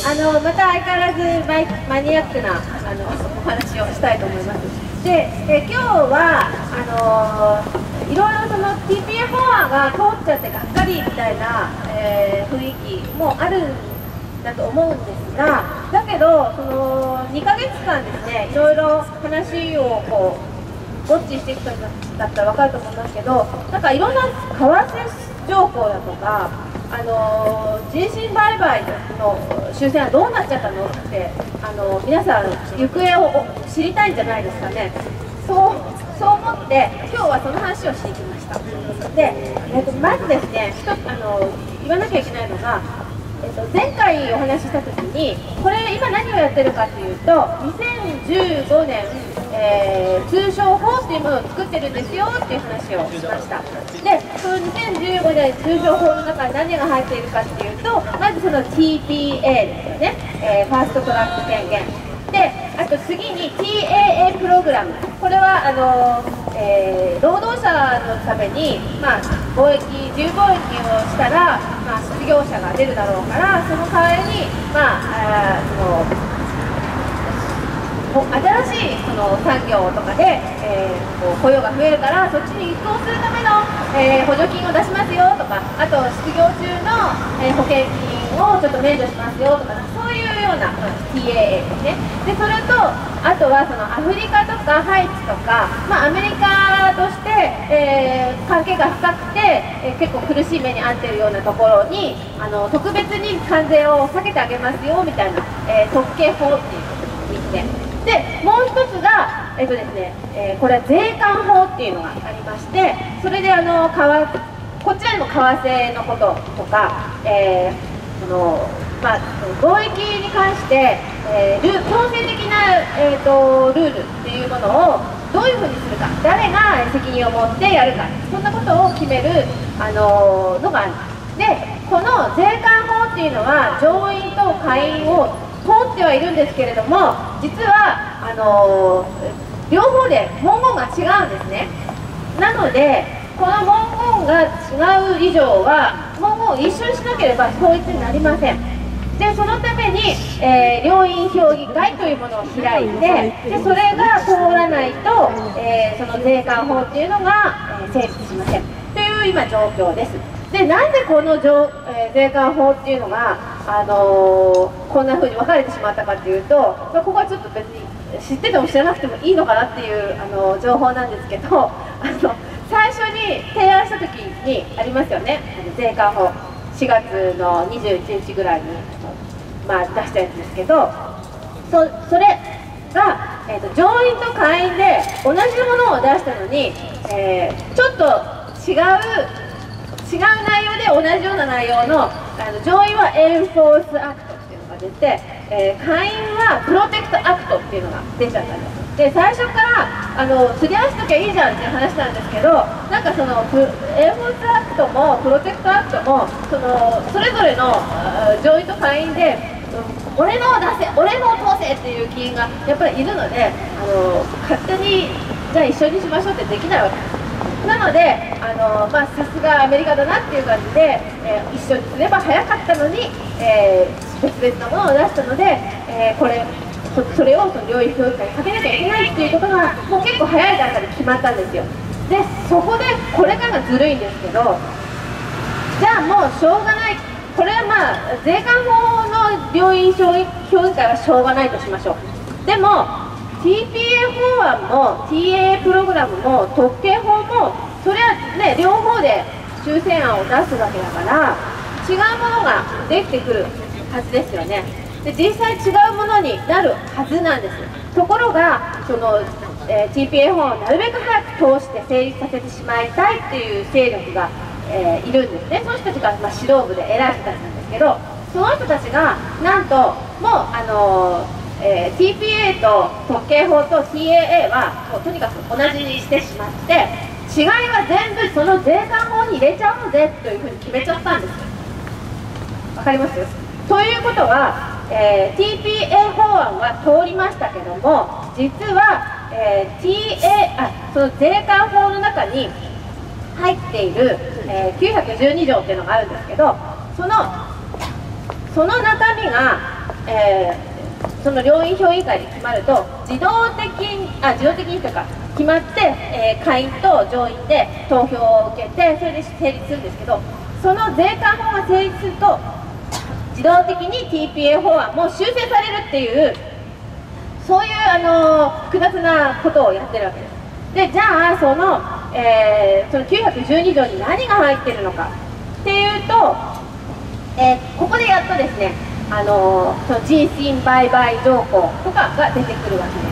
あのまた相変わらずマイマニアックなあのお話をしたいと思います。で、え今日はあのいろいろその ティーピーエー 法案が通っちゃってがっかりみたいな、えー、雰囲気もあるんだと思うんですが、だけどそのにかげつかんですね、いろいろ話をこうウォッチしていく人だったら分かると思いますけど、なんかいろんな為替条項だとか、あの人身売買の修正はどうなっちゃったのって、あの皆さん行方を知りたいんじゃないですかね。そうそう思って今日はその話をしていきました。で、えっと、まずですね、一つあの言わなきゃいけないのが、えっと、前回お話しした時にこれ今何をやってるかというと、にせんじゅうごねん、えー、通商法っていうものを作ってるんですよっていう話をしました。で、そのにせんじゅうごねん通商法の中に何が入っているかっていうと、まずその ティーピーエー ですよね、えー、ファーストトラック権限で、あと次に ティーエーエー プログラム、これはあの、えー、労働者のために、まあ、貿易自由貿易をしたら、まあ、失業者が出るだろうから、その代わりに、まあ、あその新しいその産業とかで、えー、こう雇用が増えるから、そっちに移行するための、えー、補助金を出しますよとか、あと失業中の、えー、保険金をちょっと免除しますよとか、そういうような ティーエーエー ですね。でそれとあとはそのアフリカとかハイチとか、まあ、アメリカとして、えー、関係が深くて、えー、結構苦しい目に遭っているようなところにあの特別に関税を下げてあげますよみたいな、えー、特計法っていう意味で。でもう一つが、えっとですねえー、これは税関法っていうのがありまして、それであのこちらにも為替のこととか、えー、そのまあ、貿易に関して、えー、ル強制的な、えー、とルールっていうものをどういうふうにするか、誰が責任を持ってやるか、そんなことを決める、あのー、のがある。でこの税関法っていうのは上院と下院を通ってはいるんですけれども、実はあのー、両方で文言が違うんですね。なのでこの文言が違う以上は文言を一緒にしなければ統一になりません。でそのために、えー、両院評議会というものを開いて、でそれが通らないと、えー、その税関法っていうのが、えー、成立しませんという今状況です。でなんでこの、えー、税関法っていうのが、あのー、こんな風に分かれてしまったかっていうと、まあ、ここはちょっと別に知ってても知らなくてもいいのかなっていう、あのー、情報なんですけど、あの最初に提案した時にありますよね、あの税関法しがつのにじゅういちにちぐらいに、まあ、出したやつですけど、 そ, それが、えー、と上院と下院で同じものを出したのに、えー、ちょっと違う違う内容で同じような内容の、あの上院はエンフォースアクトっていうのが出て、えー、下院はプロテクトアクトっていうのが出ちゃったんです。で最初からあの釣り合わせときゃいいじゃんっていう話なんですけど、なんかそのエンフォースアクトもプロテクトアクトもそのそれぞれの上院と下院で俺のを出せ俺のを通せっていう議員がやっぱりいるので、あの勝手にじゃあ一緒にしましょうってできないわけです。 なので、あのまあ、さすがアメリカだなっていう感じで、えー、一緒にすれば早かったのに、えー、別々のものを出したので、えー、これそ, それをその領域評議会にかけなきゃいけないっていうことがもう結構早い段階で決まったんですよ。でそこでこれからがずるいんですけど、じゃあもうしょうがない、これはまあ税関法の領域評議会はしょうがないとしましょう。でも ティーピーエー 法案も ティーエーエー プログラムも特計法もそれはね両方で修正案を出すわけだから違うものができてくるはずですよね。で実際違うものになるはずなんです。ところがその、えー、ティーピーエー 法案をなるべく早く通して成立させてしまいたいっていう勢力が、えー、いるんですね。その人たちが、まあ、指導部で偉い人たちなんですけど、その人たちがなんともうあのーえー、ティーピーエー と特計法と ティーエーエー はもうとにかく同じにしてしまって、違いは全部その税関法に入れちゃうのでというふうに決めちゃったんです。わかります？ということは、えー、ティーピーエー 法案は通りましたけども、実は、えー ティーエー、あその税関法の中に入っている、えー、きゅうひゃくじゅうに条っていうのがあるんですけど、そのその中身が、えーその両院評議会で決まると自動的にあ自動的にというか決まって、えー、下院と上院で投票を受けてそれで成立するんですけど、その税関法が成立すると自動的に ティーピーエー 法案も修正されるっていうそういう、あのー、複雑なことをやってるわけです。でじゃあその、えー、そのきゅうひゃくじゅうに条に何が入ってるのかっていうと、えー、ここでやっとですねあのその人身売買条項とかが出てくるわけです。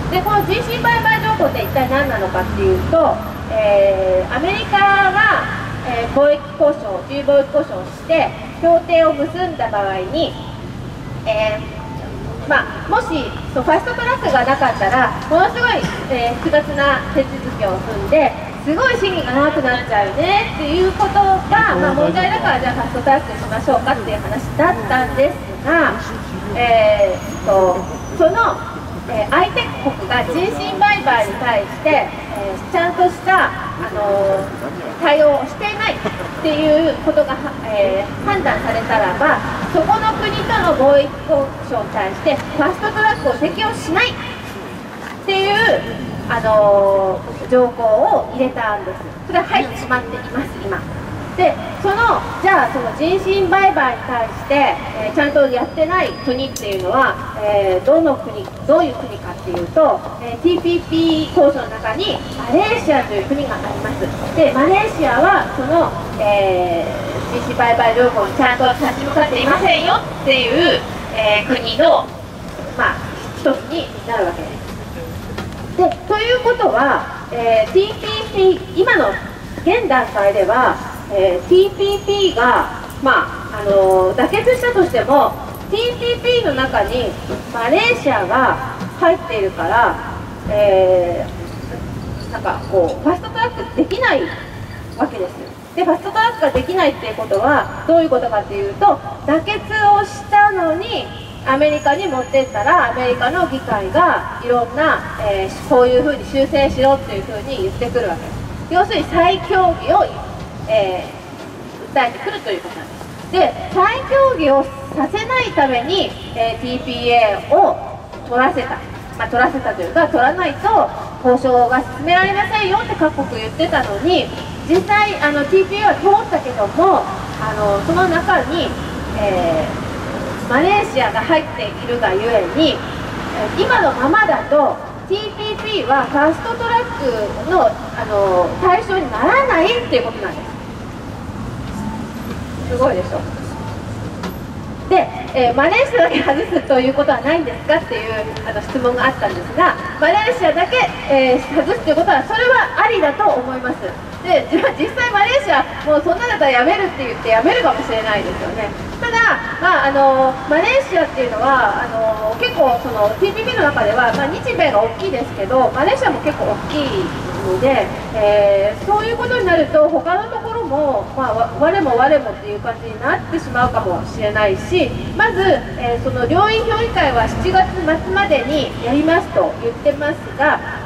でこの人身売買条項って一体何なのかっていうと、えー、アメリカが、えー、貿易交渉自由貿易交渉をして協定を結んだ場合に、えーまあ、もしそうファストトラックがなかったらものすごい、えー、複雑な手続きを踏んですごい審議が長くなっちゃうねっていうことが、まあ、問題だからじゃあファストトラックにしましょうかっていう話だったんですが、えー、とその、えー、相手国が人身売買に対して、えー、ちゃんとした、あのー、対応をしていないっていうことが、えー、判断されたらばそこの国との貿易交渉に対してファストトラックを適用しないっていうあのー、条項を入れたんです。それは入ってしまっています今で、そのじゃあその人身売買に対して、えー、ちゃんとやってない国っていうのは、えー、どの国どういう国かっていうと、えー、ティーピーピー 交渉の中にマレーシアという国があります。でマレーシアはその、えー、人身売買条項にちゃんと立ち向かっていませんよっていう、えー、国のまあ一つになるわけです。でということは、えー、ティーピーピー 今の現段階では、えー、ティーピーピー が、まああのー、妥結したとしても ティーピーピー の中にマレーシアが入っているから、えー、なんかこうファストトラックできないわけです。でファストトラックができないっていうことはどういうことかっていうと妥結をしたのにアメリカに持ってったらアメリカの議会がいろんな、えー、こういうふうに修正しろっていうふうに言ってくるわけです。要するに再協議を、えー、訴えてくるということなんです。で再協議をさせないために、えー、ティーピーエー を取らせた、まあ、取らせたというか取らないと交渉が進められませんよって各国言ってたのに実際あの ティーピーエー は通ったけどもあのその中に、えーマレーシアが入っているがゆえに今のままだと ティーピーピー はファストトラック の, あの対象にならないっていうことなんです。すごいでしょ。で、えー、マレーシアだけ外すということはないんですかっていうあの質問があったんですがマレーシアだけ、えー、外すということはそれはありだと思います。で実際マレーシアもうそんなだったらやめるって言ってやめるかもしれないですよね。ただ、まあ、あのマレーシアっていうのはあの結構その ティーピーピー の中では、まあ、日米が大きいですけどマレーシアも結構大きいので、えー、そういうことになると他のところも、まあ、我も我もっていう感じになってしまうかもしれないしまず、えー、その両院評議会はしちがつ末までにやりますと言ってますが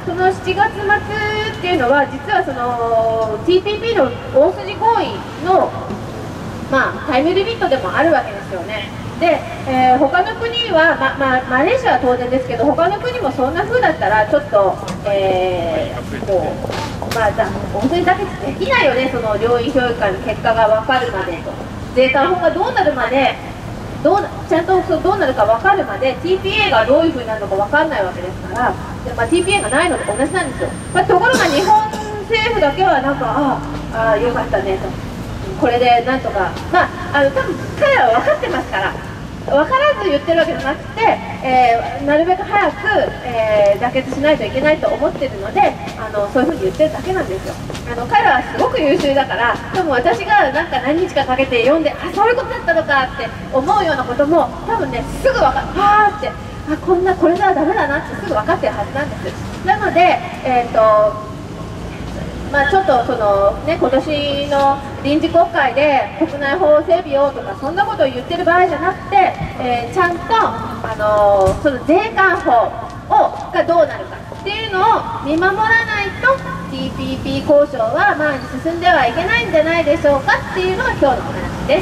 そのしちがつ末っていうのは実はその ティーピーピー の大筋合意の、まあ、タイムリミットでもあるわけですよね。で、えー、他の国は、ままマレーシアは当然ですけど、他の国もそんな風だったらちょっと、えー、こうまあだ本当にだけできないよね、その領域評価の結果が分かるまでと、税関法がどうなるまでどうちゃんとどうなるか分かるまで ティーピーエー がどういう風になるのか分かんないわけですから、で、まあ、ティーピーエー がないのと同じなんですよ。まあ、ところが日本政府だけはなんかああよかったねと、これでなんとか、まあ、あの多分彼らは分かってますから、分からず言ってるわけじゃなくて、えー、なるべく早く、えー、妥結しないといけないと思ってるので、あのそういうふうに言ってるだけなんですよ。あの彼らはすごく優秀だから、多分私がなんか何日かかけて読んで、あ、そういうことだったのかって思うようなことも多分ね、すぐ分かる、はーって、あ、こんなこれではダメだなってすぐ分かってるはずなんです。なので、えーとまあ、ちょっとその、ね、今年の臨時国会で国内法整備をとかそんなことを言ってる場合じゃなくて、えー、ちゃんと、あのー、その税関法をがどうなるかっていうのを見守らないと ティーピーピー 交渉は前に進んではいけないんじゃないでしょうかっていうのが今日のお話です。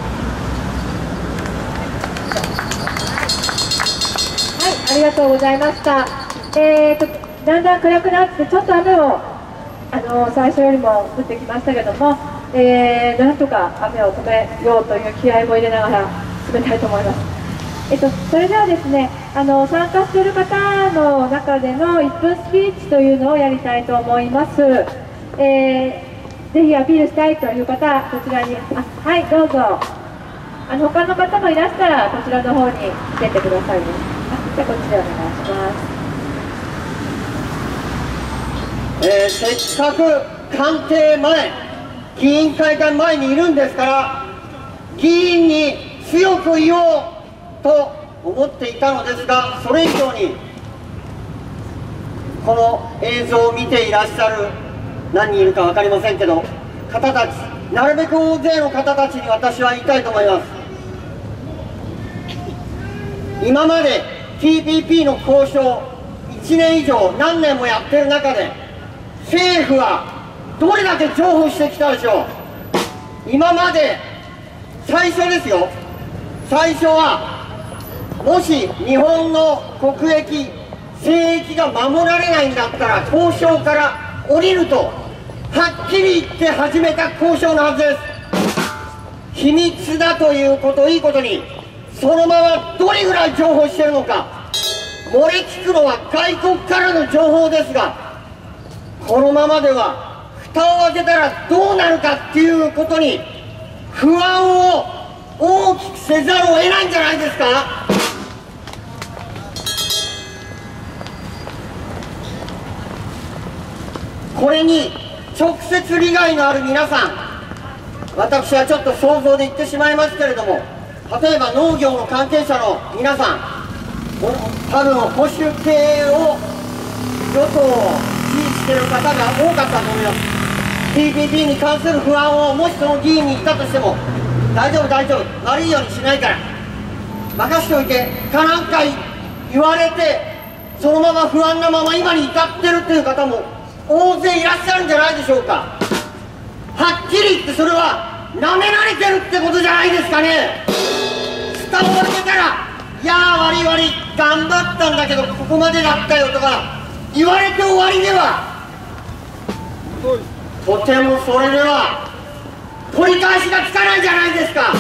はい、ありがとうございました。えーと、だんだん暗くなってちょっと雨をあの最初よりも降ってきましたけども、えー、なんとか雨を止めようという気合も入れながら進めたいと思います。えっと、それではですね、あの参加している方の中でのいっぷんスピーチというのをやりたいと思います。えー、ぜひアピールしたいという方、こちらに、あ、はい、どうぞ。あの他の方もいらしたらこちらの方に出てくださいね。あ、じゃあこっちでお願いします。 えー、せっかく官邸前、議員会館前にいるんですから、議員に強く言おうと思っていたのですが、それ以上にこの映像を見ていらっしゃる何人いるか分かりませんけど方たち、なるべく大勢の方たちに私は言いたいと思います。今まで ティーピーピー の交渉いちねん以上何年もやってる中で政府はどれだけ譲歩してきたでしょう。今まで最初ですよ、最初はもし日本の国益聖域が守られないんだったら交渉から降りるとはっきり言って始めた交渉のはずです。秘密だということをいいことに、そのままどれぐらい譲歩してるのか、漏れ聞くのは外国からの情報ですが、このままでは蓋を開けたらどうなるかっていうことに不安を大きくせざるを得ないんじゃないですか。これに直接利害のある皆さん、私はちょっと想像で言ってしまいますけれども、例えば農業の関係者の皆さん、多分保守系を与党を支持している方が多かったと思います。 ティーピーピー に関する不安をもしその議員にいたとしても、大丈夫大丈夫、悪いようにしないから任しておいてかなんか言われて、そのまま不安なまま今に至ってるという方も大勢いらっしゃるんじゃないでしょうか。はっきり言ってそれはなめられてるってことじゃないですかね。蓋を開けたら、いやー悪い悪い頑張ったんだけどここまでだったよとか言われて終わりでは、とてもそれでは取り返しがつかないじゃないですか。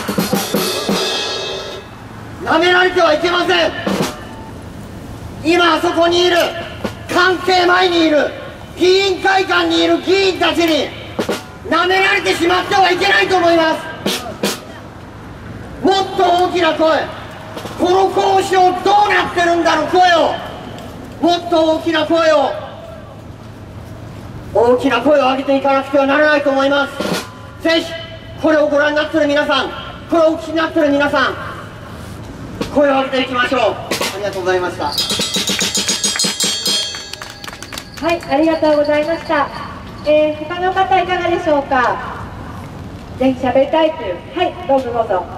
なめられてはいけません。今あそこにいる官邸前にいる議員会館にいる議員たちになめられてしまってはいけないと思います。もっと大きな声、この交渉どうなってるんだろう声を、もっと大きな声を大きな声を上げていかなくてはならないと思います。ぜひこれをご覧になっている皆さん、これをお聞きになっている皆さん、声を上げていきましょう。ありがとうございました。 はい、ありがとうございました。えー、他の方いかがでしょうか。ぜひ喋りたいという、はい、どうぞどうぞ。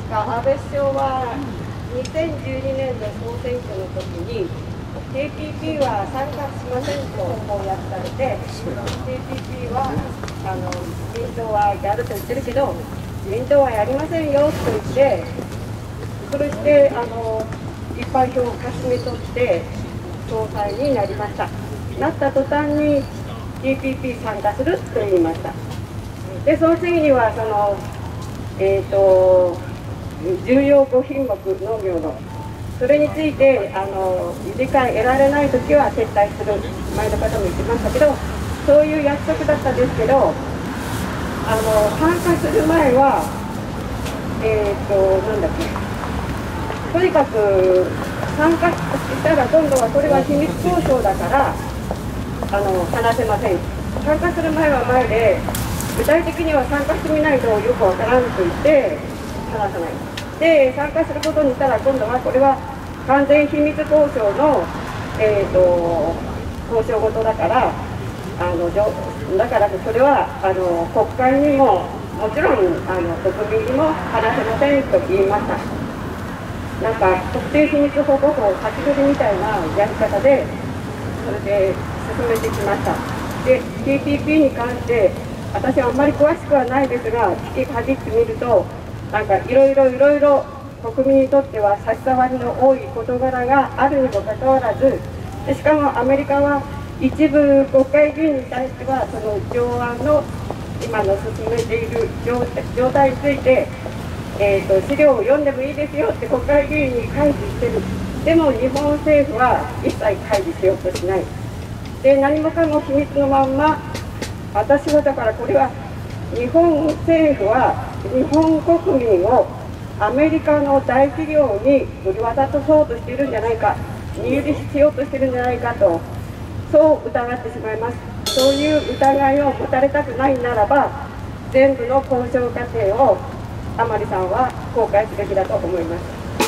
か安倍首相はにせんじゅうにねんの総選挙の時に ティーピーピー は参加しませんと公約されて ティーピーピー はあの民党はやると言ってるけど自民党はやりませんよと言ってそれしてあのいっぱい票をかすめ取って総裁になりました。なった途端に ティーピーピー 参加すると言いました。でその次にはそのえっ、ー、と重要ご品目農業のそれについてあの理解得られないときは撤退する前の方も言ってましたけどそういう約束だったんですけどあの参加する前はえっ、ー、となんだっけとにかく参加したら今度はこれは秘密交渉だからあの話せません。参加する前は前で具体的には参加してみないとよくわからんと言って話さない。で参加することにしたら今度はこれは完全秘密交渉の、えー、と交渉事だからあのだからそれはあの国会にももちろんあの国民にも話せませんと言いました。なんか特定秘密保護法先取りみたいなやり方でそれで進めてきました。で ティーピーピー に関して私はあんまり詳しくはないですが聞き限ってみるとなんかいろいろいろいろ国民にとっては差し障りの多い事柄があるにもかかわらずでしかもアメリカは一部国会議員に対してはその条案の今の進めている状態について、えー、と資料を読んでもいいですよって国会議員に開示してる。でも日本政府は一切開示しようとしない。で何もかも秘密のまんま私はだからこれは日本政府は日本国民をアメリカの大企業に売り渡そうとしているんじゃないか身売りしようとしているんじゃないかとそう疑ってしまいます。そういう疑いを持たれたくないならば全部の交渉過程を甘利さんは公開すべきだと思います。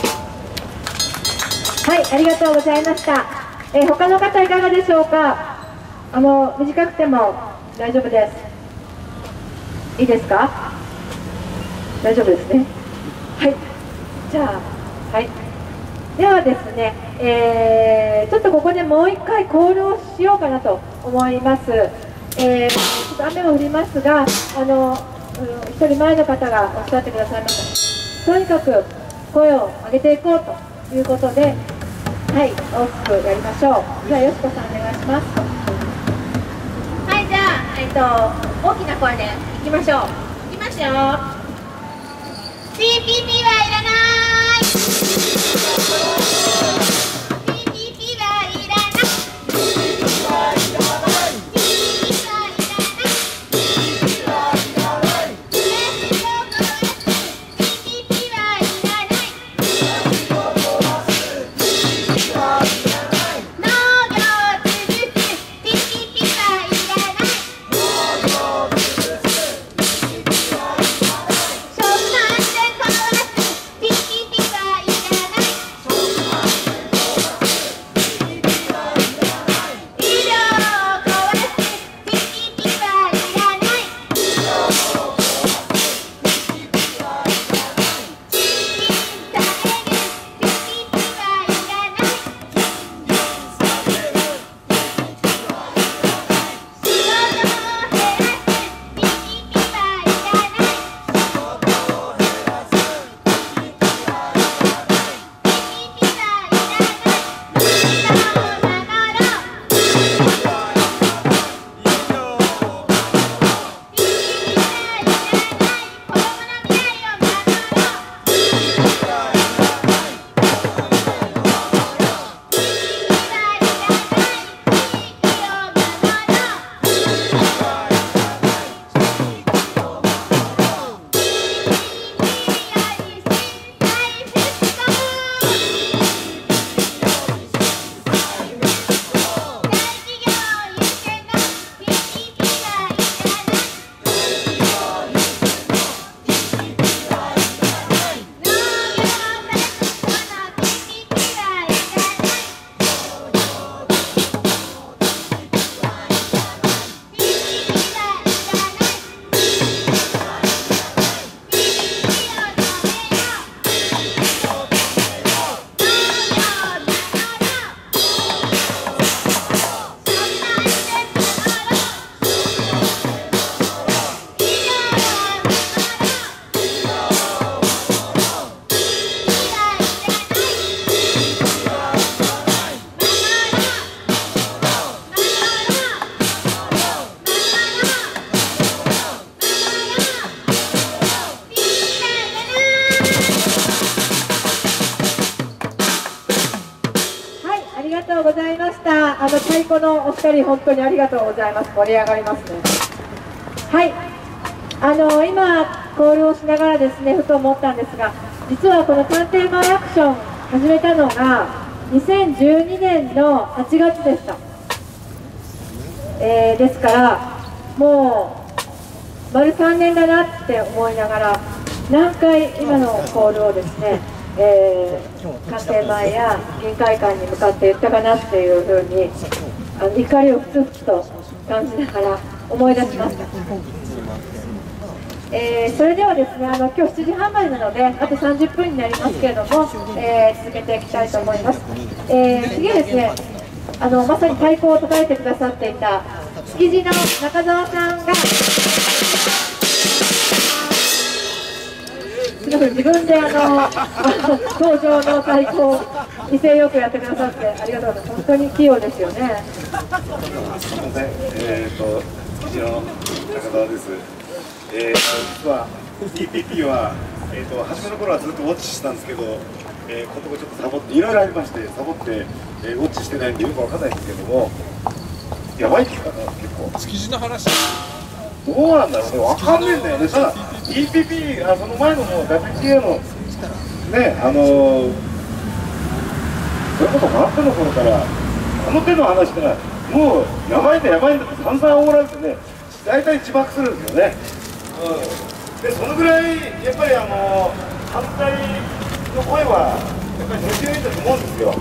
はい、ありがとうございました。えー、他の方いかがでしょうか。あの短くても大丈夫です。いいですか。大丈夫ですね。はい、じゃあ、はい、ではですね、えー、ちょっとここでもう一回コールをしようかなと思います。えー、ちょっと雨も降りますが、あの一人前の方がおっしゃってくださいました。とにかく声を上げていこうということで、はい、大きくやりましょう。じゃあ、よしこさんお願いします。 はい、じゃあ、えっと、大きな声でいきましょう。いきますよ。ティーピーピー はいらない。ティーピーピー はいらない。ティーピーピー はいらない。ティーピーピー はいらない。ティーピーピー はいらない。ティーピーピー はいらない。農業潰す。ティーピーピー はいらない。農業潰す。食産で壊す。 うございました。あの太鼓のお二人、本当にありがとうございます。盛り上がりますね。はい、あの今コールをしながらですね、ふと思ったんですが、実はこの探偵マイアクション始めたのがにせんじゅうにねんのはちがつでした。えー、ですからもう丸さんねんだなって思いながら、何回今のコールをですね、えー、官邸前や議員会館に向かって言ったかなっていうふうに、あの怒りをふつふつと感じながら思い出しました。えー、それではですね、あの今日しちじはんまでなので、あとさんじゅっぷんになりますけれども、えー、続けていきたいと思います。えー、次はですね、あのまさに太鼓を叩いてくださっていた築地の中澤さんが、すみません、自分であの登場の太鼓を威勢よくやってくださってありがとうございます。本当に器用ですよね。 すみません、えーと築地の中澤です。えーと実は ティーピーピー は、えーと初めの頃はずっとウォッチしてたんですけど、えー、このとこちょっとサボって、いろいろありましてサボって、えー、ウォッチしてないんでよくわかんないんですけども、やばいっていうかな、結構築地の話どうなんだろうね、わかんねえんだよね。ただ ティーピーピー、あその前のもう ダブリューティーエー のね、あのー、それこそマップの頃からあの手の話ってのはもうやばいんだやばいんだって散々煽られてね、大体自爆するんですよね。うん、でそのぐらいやっぱりあの反対の声はやっぱり根強いんだと思うんですよ。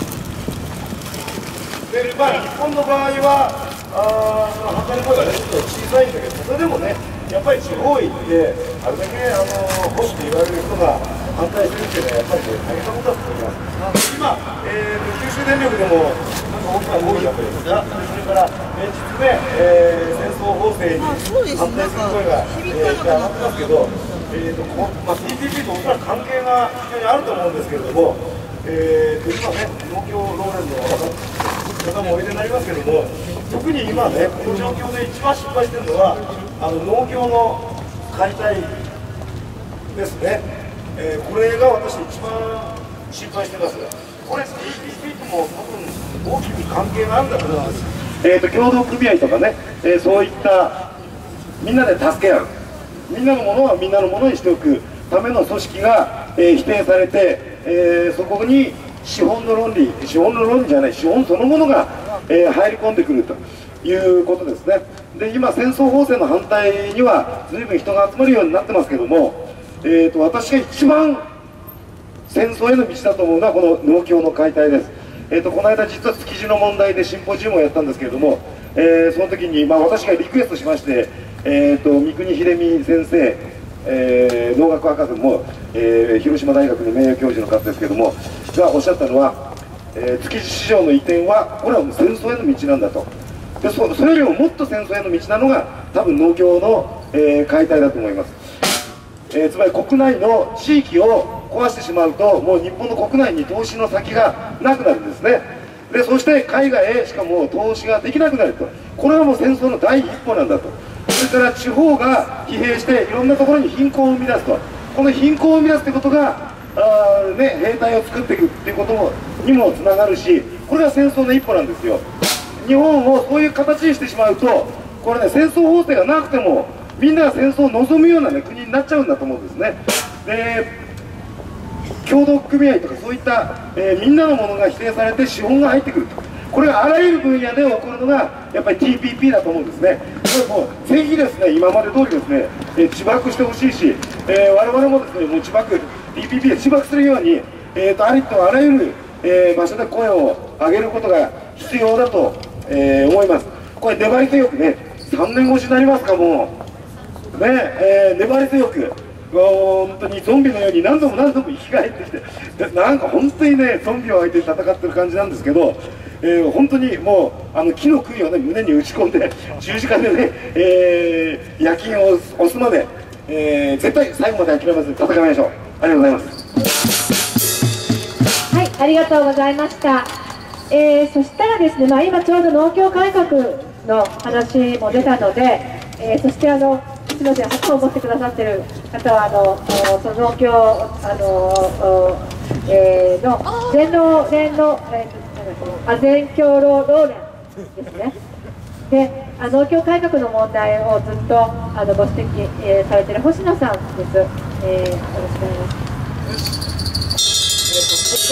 で、まあ、日本の場合はあその反対の声がねちょっと小さいんだけど、それでもねやっぱり地方行ってあれだけあの保守と言われる人が反対するっていうのはやっぱり、ね、大変なことだと思います。今、えー、九州電力でもなんか大きな動きがあったりですが、それから連日ね、えー、戦争法制に反対する声が、えー、上がってますけど、えーとこまあ、ティーピーピー とおそらく関係が非常にあると思うんですけれども、えー、と今ね、農協ローレンの方もおいでになりますけれども、特に今ね、この状況で一番心配しているのは、あの農協の解体ですね、えー、これが私、一番心配してます。これ、ティーピーピー とも多分大きく関係があるんだと思います。えーと協同組合とかね、えー、そういったみんなで助け合う、みんなのものはみんなのものにしておくための組織が、えー、否定されて、えー、そこに資本の論理、資本の論理じゃない、資本そのものが、えー、入り込んでくるということですね。で、今、戦争法制の反対には随分人が集まるようになってますけども、えー、と私が一番戦争への道だと思うのはこの農協の解体です。えー、とこの間実は築地の問題でシンポジウムをやったんですけれども、えー、その時に、まあ、私がリクエストしまして、えー、と三國秀美先生、えー、農学博士も、えー、広島大学の名誉教授の方ですけれどもがおっしゃったのは、えー、築地市場の移転はこれはもう戦争への道なんだと。で そ, それよりももっと戦争への道なのが多分農協の、えー、解体だと思います。えー、つまり国内の地域を壊してしまうと、もう日本の国内に投資の先がなくなるんですね。でそして海外へしかも投資ができなくなると、これはもう戦争の第一歩なんだと。それから地方が疲弊していろんなところに貧困を生み出すと、この貧困を生み出すということがあ、ね、兵隊を作っていくっていうこともにもつながるし、これが戦争の一歩なんですよ。日本をそういう形にしてしまうと、これね、戦争法制がなくてもみんなが戦争を望むような、ね、国になっちゃうんだと思うんですね。で協同組合とかそういった、えー、みんなのものが否定されて資本が入ってくると、これがあらゆる分野で起こるのがやっぱり ティーピーピー だと思うんですね。これもうぜひですね、今まで通りですね、えー、自爆してほしいし、えー、我々もですね、もう自爆 ティーピーピー で自爆するように、えー、とありとあらゆる、えー、場所で声を上げることが必要だと、えー、思います。これ粘り強くね、さんねん越しになりますか、もうね、えー、粘り強く本当にゾンビのように何度も何度も生き返ってきて、なんか本当にね、ゾンビを相手に戦ってる感じなんですけど、えー、本当にもうあの木の杭をね胸に打ち込んで十字架でね、えー、夜勤を押すまで、えー、絶対最後まで諦めずに戦いましょう。ありがとうございます。 はい、ありがとうございました。えー、そしたらですね、まあ、今ちょうど農協改革の話も出たので、えー、そしてあのすみません、旗を持ってくださってる方はあのその農協あの、えー、の全農連の、えー、 アゼン共労労連ですね。で、あ農協改革の問題をずっとあのご指摘、えー、されている星野さんです。えー、よろしくお願いします。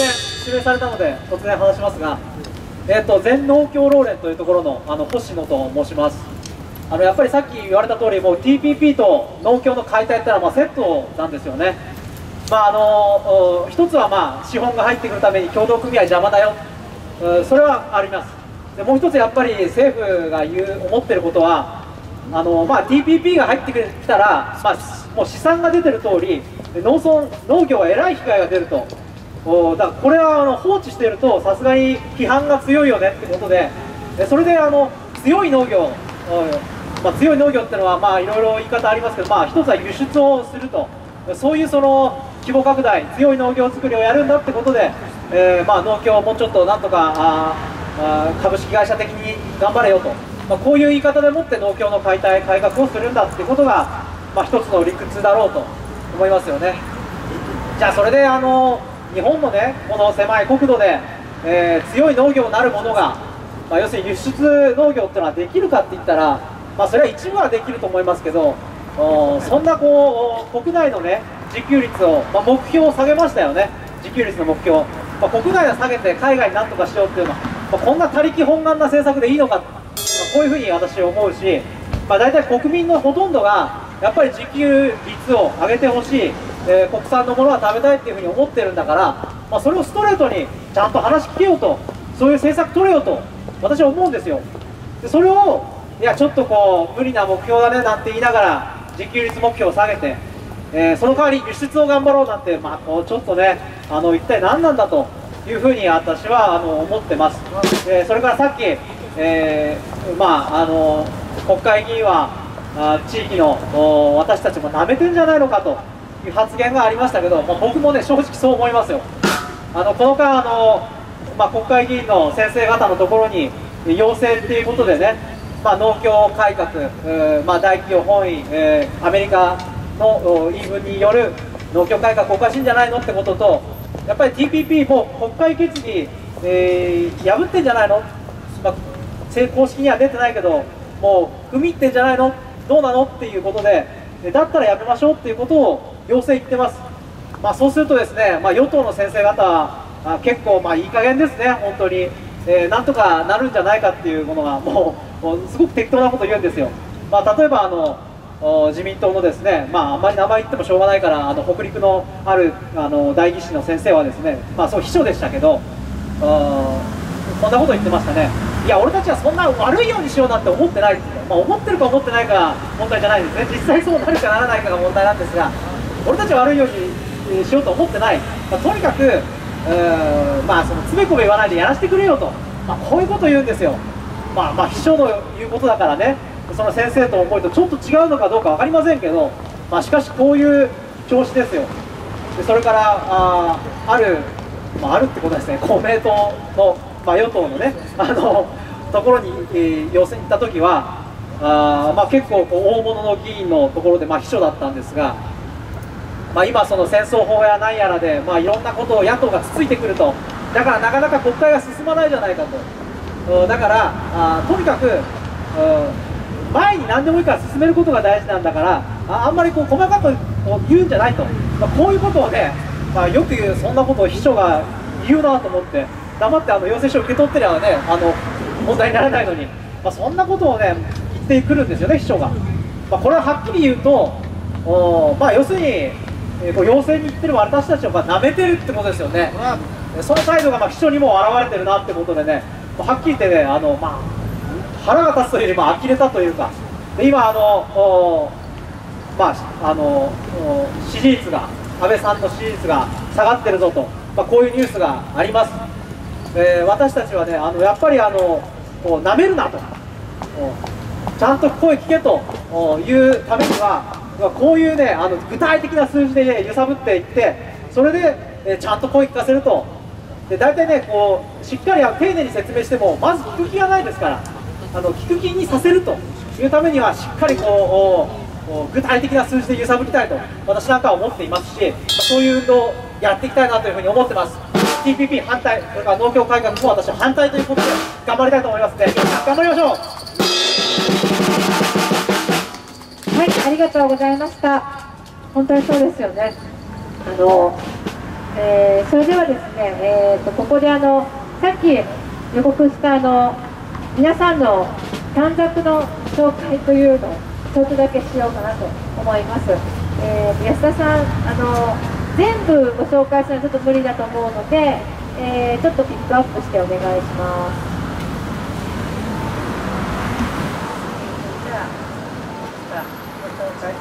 突然指名されたので突然話しますが、えー、と全農協労連というところのあの星野と申します。あのやっぱりさっき言われた通り、もう ティーピーピー と農協の解体ってのはまあセットなんですよね。まああの一つはまあ資本が入ってくるために協同組合邪魔だよ、それはあります。でもう一つやっぱり政府が言う思ってることは、あの、まあ、ティーピーピー が入ってきたら、まあ、もう試算が出てる通り、農村農業はえらい被害が出ると。おだからこれはあの放置しているとさすがに批判が強いよねってことで、それであの強い農業、まあ、強い農業っていうのはまあいろいろ言い方ありますけど、まあ、一つは輸出をすると、そういうその規模拡大、強い農業作りをやるんだってことで、えー、まあ農協をもうちょっとなんとかああ株式会社的に頑張れよと、まあ、こういう言い方でもって農協の解体改革をするんだっていうことが、まあ、一つの理屈だろうと思いますよね。じゃあそれであの日本のねこの狭い国土で、えー、強い農業なるものが、まあ、要するに輸出農業っていうのはできるかって言ったら、まあ、それは一部はできると思いますけど、そんなこう国内のね自給率を、まあ、目標を下げましたよね。自給率の目標、まあ、国内は下げて海外になんとかしようっていうのは、まあ、こんな他力本願な政策でいいのか、まあ、こういうふうに私は思うし、まあ、大体国民のほとんどがやっぱり自給率を上げてほしい、えー、国産のものは食べたいっていうふうに思ってるんだから、まあ、それをストレートにちゃんと話聞けようと、そういう政策取れようと私は思うんですよ。でそれをいやちょっとこう無理な目標だねなんて言いながら自給率目標を下げて、えー、その代わり輸出を頑張ろうなんて、まあ、こうちょっとねあの一体何なんだというふうに私はあの思ってます。えー、それからさっき、えー、まああの国会議員はあ地域の私たちもなめてんじゃないのかという発言がありましたけど、まあ、僕もね正直そう思いますよ。あのこの間あの、まあ、国会議員の先生方のところに要請っていうことでね、まあ、農協改革、えーまあ、大企業本位、えー、アメリカの言い分による農協改革おかしいんじゃないのってことと、やっぱり ティーピーピー も国会決議、えー、破ってんじゃないの、まあ、正公式には出てないけどもう踏み入ってんじゃないの、どうなのっていうことで、だったらやめましょうっていうことを要請言ってます。まあ、そうするとですね、まあ、与党の先生方はあ結構まあいい加減ですね、本当に、えー、なんとかなるんじゃないかっていうものがもう、もうすごく適当なこと言うんですよ。まあ、例えばあの自民党のですね、まあ、あんまり名前言ってもしょうがないからあの北陸のあるあの代議士の先生はですね、まあ、そう秘書でしたけど、あこんなこと言ってましたね。いや俺たちはそんな悪いようにしようなんて思ってないって、まあ、思ってるか思ってないか問題じゃないですね。実際そうなるかならないかが問題なんですが、俺たちは悪いようにしようと思ってない、まあ、とにかく、えーまあ、そのつべこべ言わないでやらせてくれよと、まあ、こういうことを言うんですよ。まあ、まあ秘書の言うことだからね、その先生と思いとちょっと違うのかどうか分かりませんけど、まあ、しかしこういう調子ですよ。でそれからあある、まあ、あるってことですね、公明党の、まあ、与党のねあのところに、えー、要請に行った時はあ、まあ、結構こう大物の議員のところで、まあ、秘書だったんですが、まあ、今その戦争法や何やらで、まあ、いろんなことを野党がつついてくると、だからなかなか国会が進まないじゃないかと。だからあとにかく前に何でもいいから進めることが大事なんだから、あ, あんまりこう細かく言うんじゃないと、まあ、こういうことをね、まあ、よく言うそんなことを秘書が言うなと思って黙ってあの要請書を受け取ってりゃねあの問題にならないのに、まあ、そんなことをね言ってくるんですよね秘書が。まあ、これははっきり言うとお、まあ、要するに、えー、こう要請に行ってる私たちをなめてるってことですよね。その態度がまあ秘書にも表れてるなってことでね、はっきり言ってねあの、まあ、腹が立つというよりも呆れたというか、で今あの、まあ、あの支持率が安倍さんの支持率が下がってるぞと、まあ、こういうニュースがあります。えー、私たちはねあのやっぱりあのこうなめるなと、ちゃんと声聞けというためにはこういうねあの具体的な数字で、ね、揺さぶっていって、それで、えー、ちゃんと声聞かせると。で大体ねこうしっかり丁寧に説明してもまず聞く気がないですから、あの聞く気にさせるというためにはしっかりこう具体的な数字で揺さぶりたいと私なんかは思っていますし、そういう運動をやっていきたいなというふうに思ってます。 ティーピーピー 反対、それから農協改革も私は反対ということで頑張りたいと思いますので、頑張りましょう。 はい、ありがとうございました。本当にそうですよね。あの、えー、それではですね、えー、とここであのさっき予告したあの皆さんの短冊の紹介というのをちょっとだけしようかなと思います。えー、安田さん、あの全部ご紹介するのはちょっと無理だと思うので、えー、ちょっとピックアップしてお願いします。じゃあ、ご紹介します。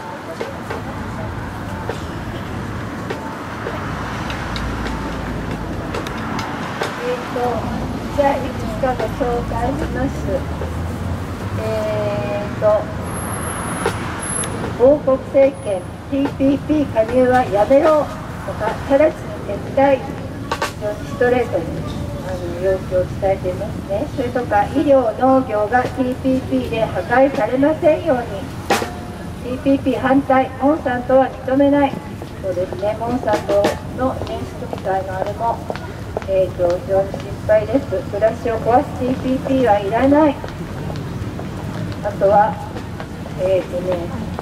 えーと、じゃあいくつかご紹介します。えーと、王国政権 ティーピーピー 加入はやめろとか、直ちに撤退、ストレートにあの要求を伝えていますね。それとか、医療、農業が ティーピーピー で破壊されませんように、ティーピーピー 反対、モンサントは認めない。そうですね、モンサントの電子組み換えのあれも、えーと、非常に心配です。暮らしを壊す ティーピーピー はいらない。あとは、えーとね、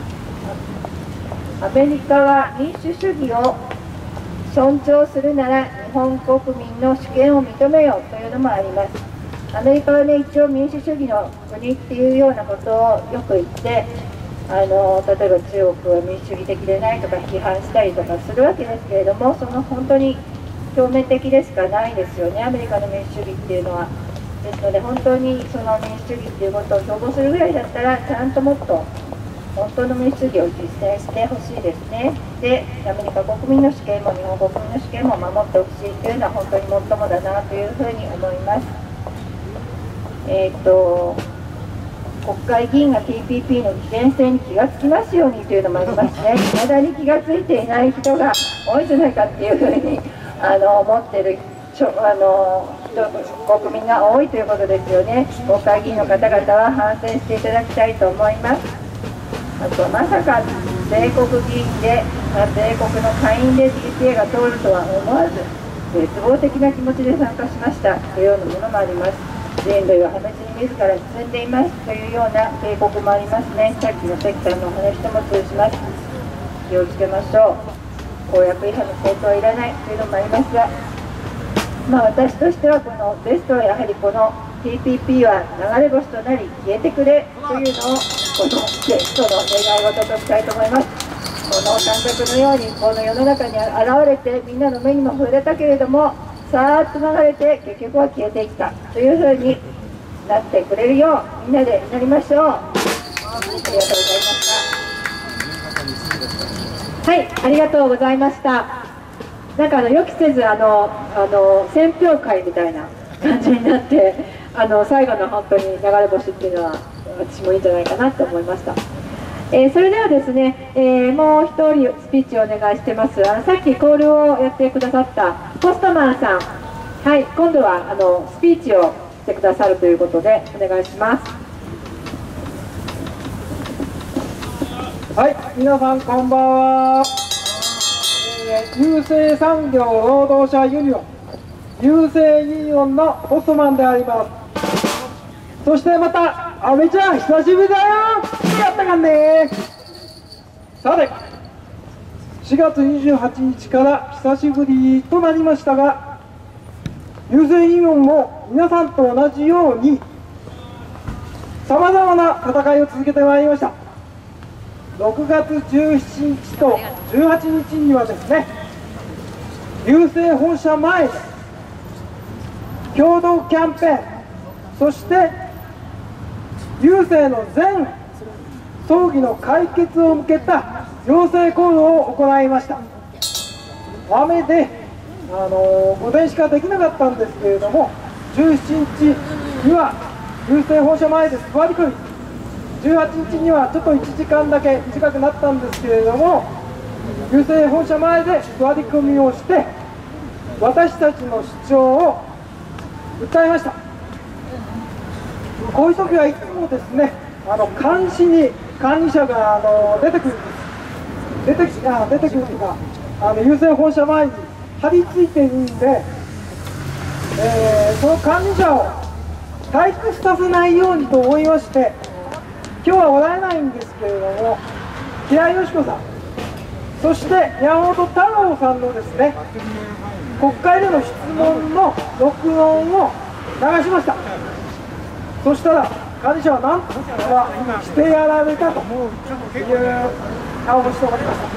アメリカは民主主義を尊重するなら日本国民の主権を認めようというのもあります。アメリカはね、一応民主主義の国っていうようなことをよく言って、あの例えば中国は民主主義的でないとか批判したりとかするわけですけれども、その本当に表面的でしかないですよね、アメリカの民主主義っていうのは。ですので、本当にその民主主義っていうことを標榜するぐらいだったら、ちゃんともっと本当の民主主義を実践してほしいですね。で、アメリカ国民の主権も日本国民の主権も守ってほしいというのは本当にもっともだなというふうに思います。えーと国会議員が ティーピーピー の危険性に気がつきますようにというのもありますね。未だに気がついていない人が多いんじゃないかっていうふうにあの思っているあの国民が多いということですよね。国会議員の方々は反省していただきたいと思います。あと、まさか米国議員で、米国の下院で ティーピーエー が通るとは思わず、絶望的な気持ちで参加しましたというようなものもあります。人類は破滅に自ら進んでいますというような警告もありますね。さっきの関さんのお話とも通じます。気をつけましょう。公約違反の正当はいらないというのもありますが、まあ、私としてはこのベストはやはりこの ティーピーピー は流れ星となり消えてくれというのをこのベストの願い事としたいと思います。この感覚のようにこの世の中に現れてみんなの目にも触れたけれども、さーっと流れて結局は消えていったというふうになってくれるようみんなで祈りましょう。ありがとうございました。はい、ありがとうございました。なんかあの予期せずあのあの選評会みたいな感じになって、あの最後の本当に流れ星っていうのは私もいいんじゃないかなと思いました。えー、それではですね、えー、もう一人スピーチをお願いしてます。あのさっきコールをやってくださったポストマンさん、はい、今度はあのスピーチをしてくださるということでお願いします。 はい、皆さんこんばんは。えー、郵政産業労働者ユニオン郵政ユニオンのポストマンであります。そしてまた阿部ちゃん久しぶりだよ。やったかんね。さてしがつにじゅうはちにちから久しぶりとなりましたが、郵政ユニオンも皆さんと同じようにさまざまな戦いを続けてまいりました。ろくがつじゅうしちにちとじゅうはちにちにはですね、郵政本社前で共同キャンペーン、そして郵政の全争議の解決を向けた要請行動を行いました。雨で、あのー、午前しかできなかったんですけれども、じゅうしちにちには郵政本社前で座り込み、じゅうはちにちにはちょっといちじかんだけ短くなったんですけれども、郵政本社前で座り込みをして私たちの主張を訴えました。こういう時はいつもですね、あの監視に管理者があの出てくるんです。出てきあ出てくるとか、あの郵政本社前に張り付いているんで、 えー、その管理者を退屈させないようにと思いまして、今日はおられないんですけれども、平井よし子さん、そして山本太郎さんのですね、国会での質問の録音を流しました。そしたら管理者は何とかしてやられたという顔をしておりました。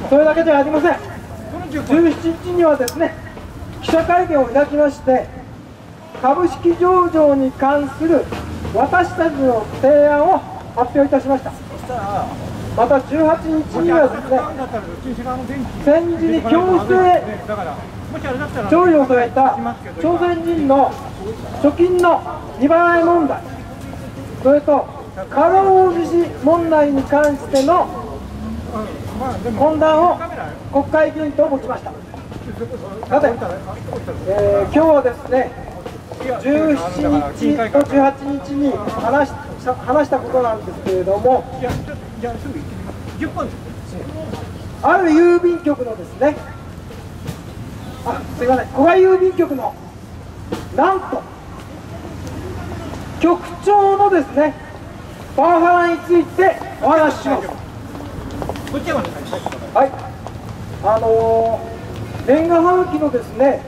それだけではありません。じゅうしちにちにはですね、記者会見を開きまして、株式上場に関する私たちの提案を発表いたしました。またじゅうはちにちにはですね、戦時に強制徴用された朝鮮人の貯金の利払い問題、それと過労死問題に関しての懇談を国会議員と持ちました。さて、えー、今日はですね、じゅうしちにちとじゅうはちにちに話し、話したことなんですけれども、ある郵便局のですね、あ、すいません、古賀郵便局のなんと局長のですね、パワハラについてお話しします。はい、あのー、年賀はがきのですね、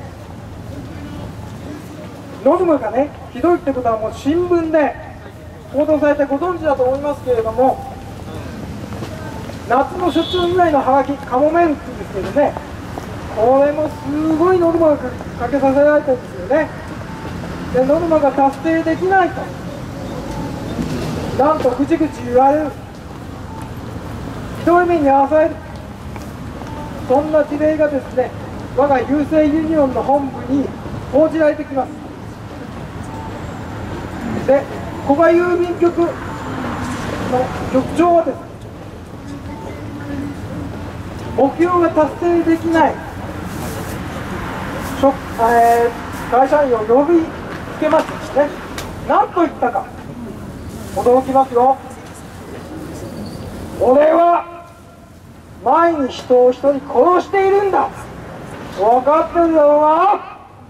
ノルマがね、ひどいってことはもう新聞で報道されてご存知だと思いますけれども、夏の出張以来のハガキ、カモメンって言うんですけどね、これもすごいノルマがかけさせられてるんですよね。で、ノルマが達成できないと、なんとぐちぐち言われる、ひどい目に遭わされる、そんな事例がですね、我が郵政ユニオンの本部に報じられてきます。で、古賀郵便局の局長はですね、目標が達成できない職、えー、会社員を呼びつけましてね、何と言ったか、驚きますよ。俺は前に人を一人殺しているんだ、分かってるだろうな。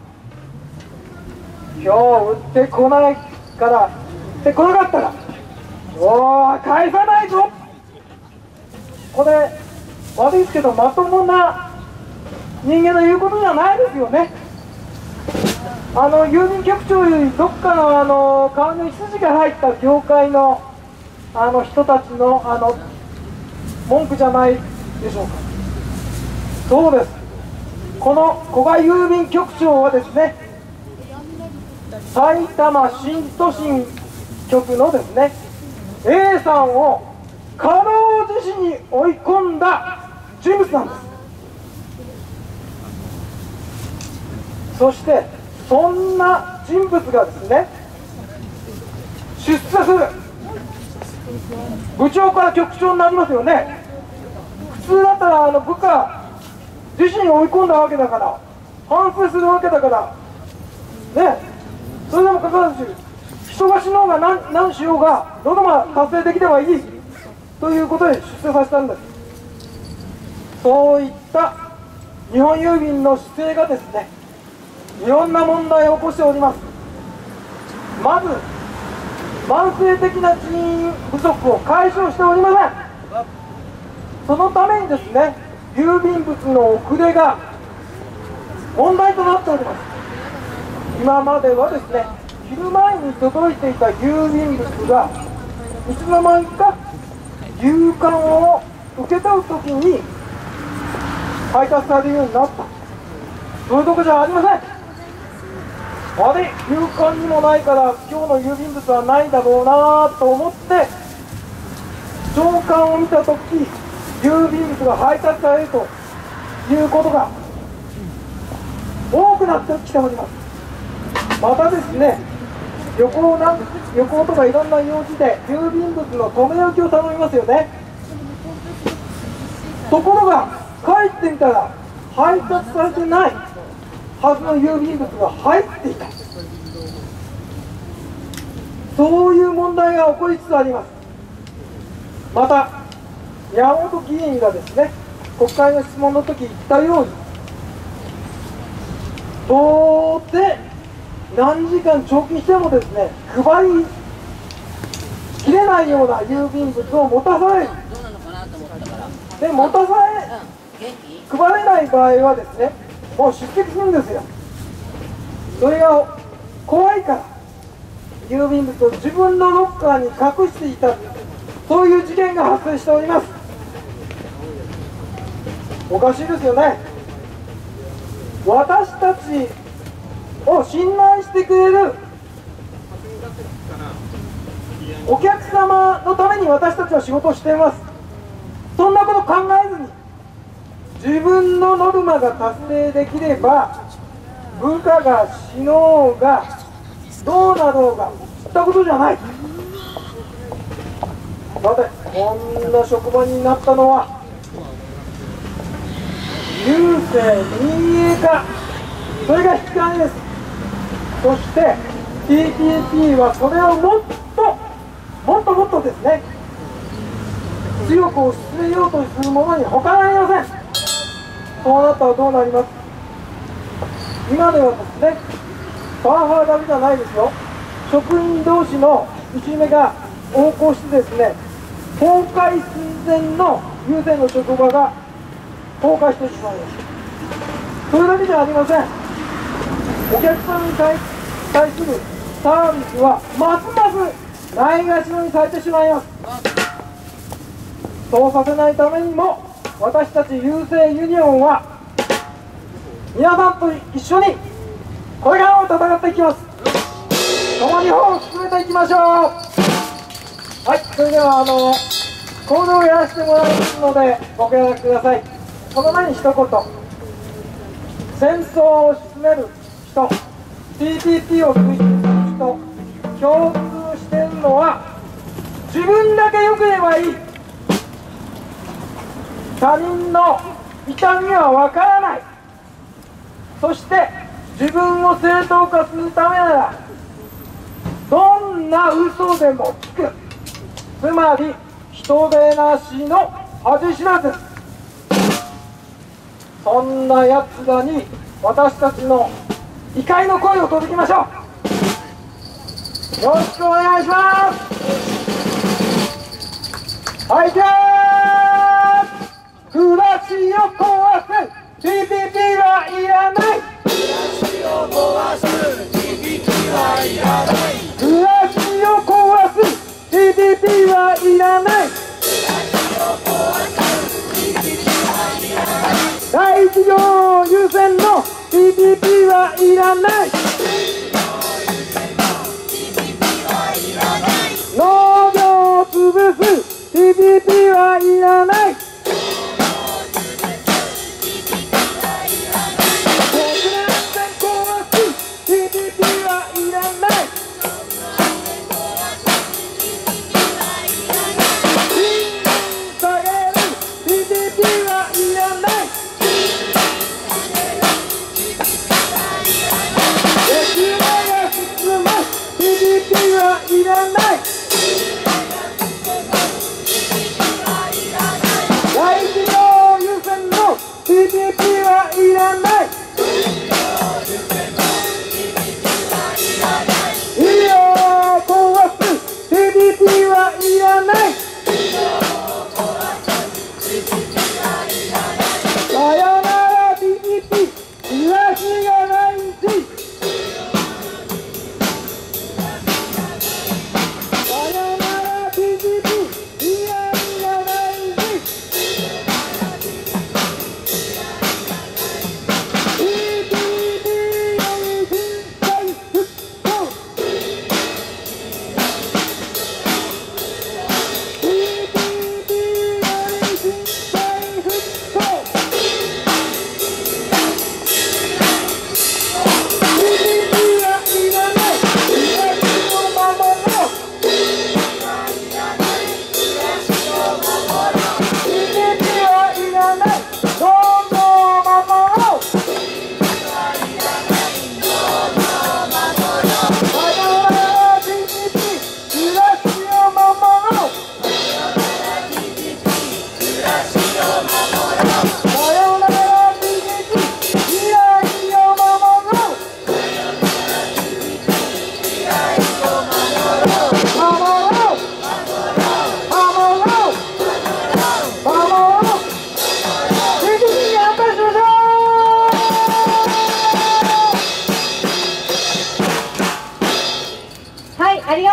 今日売ってこないから、売ってこなかったらおー返さないぞ。これ悪いですけど、まともな人間の言うことじゃないですよね。あの郵便局長よりどっかのあの顔に筋が入った業界のあの人たちのあの文句じゃないでしょうか。そうです、この古賀郵便局長はですね、埼玉新都心局のですね A さんを過労死に追い込んだ人物なんです。そしてそんな人物がですね、出世する、部長から局長になりますよね。普通だったらあの部下自身を追い込んだわけだから、反省するわけだからね。それでもかかわらず、人が死のうが 何, 何しようがノルマ達成できればいいということで出世させたんです。そういった日本郵便の姿勢がですね、いろんな問題を起こしております。まず慢性的な人員不足を解消しておりません。そのためにですね、郵便物の遅れが問題となっております。今まではですね、昼前に届いていた郵便物がいつの間にか夕刊を受け取るときに配達されるようになった、そういうとこじゃありません。あれ、夕刊にもないから今日の郵便物はないだろうなと思って朝刊を見たとき、郵便物が配達されるということが多くなってきております。またですね、旅行なん旅行とかいろんな用事で郵便物の留め置きを頼みますよね。ところが帰ってみたら配達されてないはずの郵便物が入っていた、そういう問題が起こりつつあります。また山本議員がですね、国会の質問の時言ったように、 どうせ何時間長期してもですね、配りきれないような郵便物を持たされる。で、持たされ、配れない場合はですね、もう出席するんですよ。それが怖いから、郵便物を自分のロッカーに隠していた、そういう事件が発生しております。おかしいですよね。私たちを信頼してくれるお客様のために私たちは仕事をしています。そんなこと考えずに自分のノルマが達成できれば部下が死のうがどうなろうが知ったことじゃない。さて、こんな職場になったのは郵政民営化、それが引き金です。そして ティーピーピー はそれをもっともっともっとですね、強く推し進めようとするものに他なりません。そうなったらどうなります？今ではですね、パワハラだけじゃないですよ。職員同士のいじめが横行してですね、崩壊寸前の郵政の職場が崩壊してしまいます。それだけじゃありません。お客さんに対するサービスはますますないがしろにされてしまいます。そうさせないためにも私たち郵政ユニオンは皆さんと一緒にこれからも戦っていきます。共に歩を進めていきましょう。はい、それではあの行動をやらせてもらいますのでご協力ください。その前に一言、戦争を進める人、 ティーピーピー を推進する人、共通しているのは自分だけ良ければいい、他人の痛みは分からない、そして自分を正当化するためならどんな嘘でもつく、つまり人でなしの恥知らず。そんなやつらに私たちの怒りの声を届けましょう。よろしくお願いします。はいじゃあ暮らしを壊す ティーピーピー はいらない。暮らしを壊す ティーピーピー はいらない。暮らしを壊す ティーピーピー はいらない。大企業優先の ティーピーピー はいらない。農業を潰す ティーピーピー はいらない。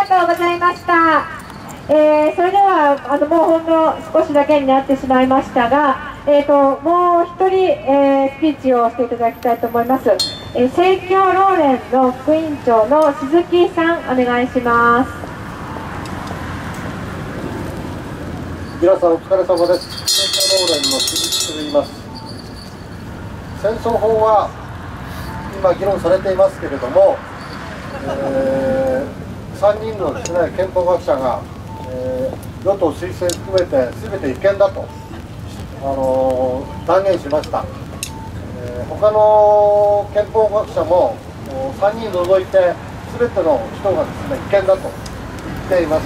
とうございました。えー、それではあのもうほんの少しだけになってしまいましたが、えー、ともう一人、えー、スピーチをしていただきたいと思います。えー、生協労連の副委員長の鈴木さん、お願いします。 皆さんお疲れ様です。生協労連の鈴木と言います。戦争法は今議論されていますけれども、えー、さんにんのですね、憲法学者が、えー、与党推薦含めて全て違憲だと、あのー、断言しました。えー、他の憲法学者もさんにん除いて全ての人がですね、違憲だと言っています。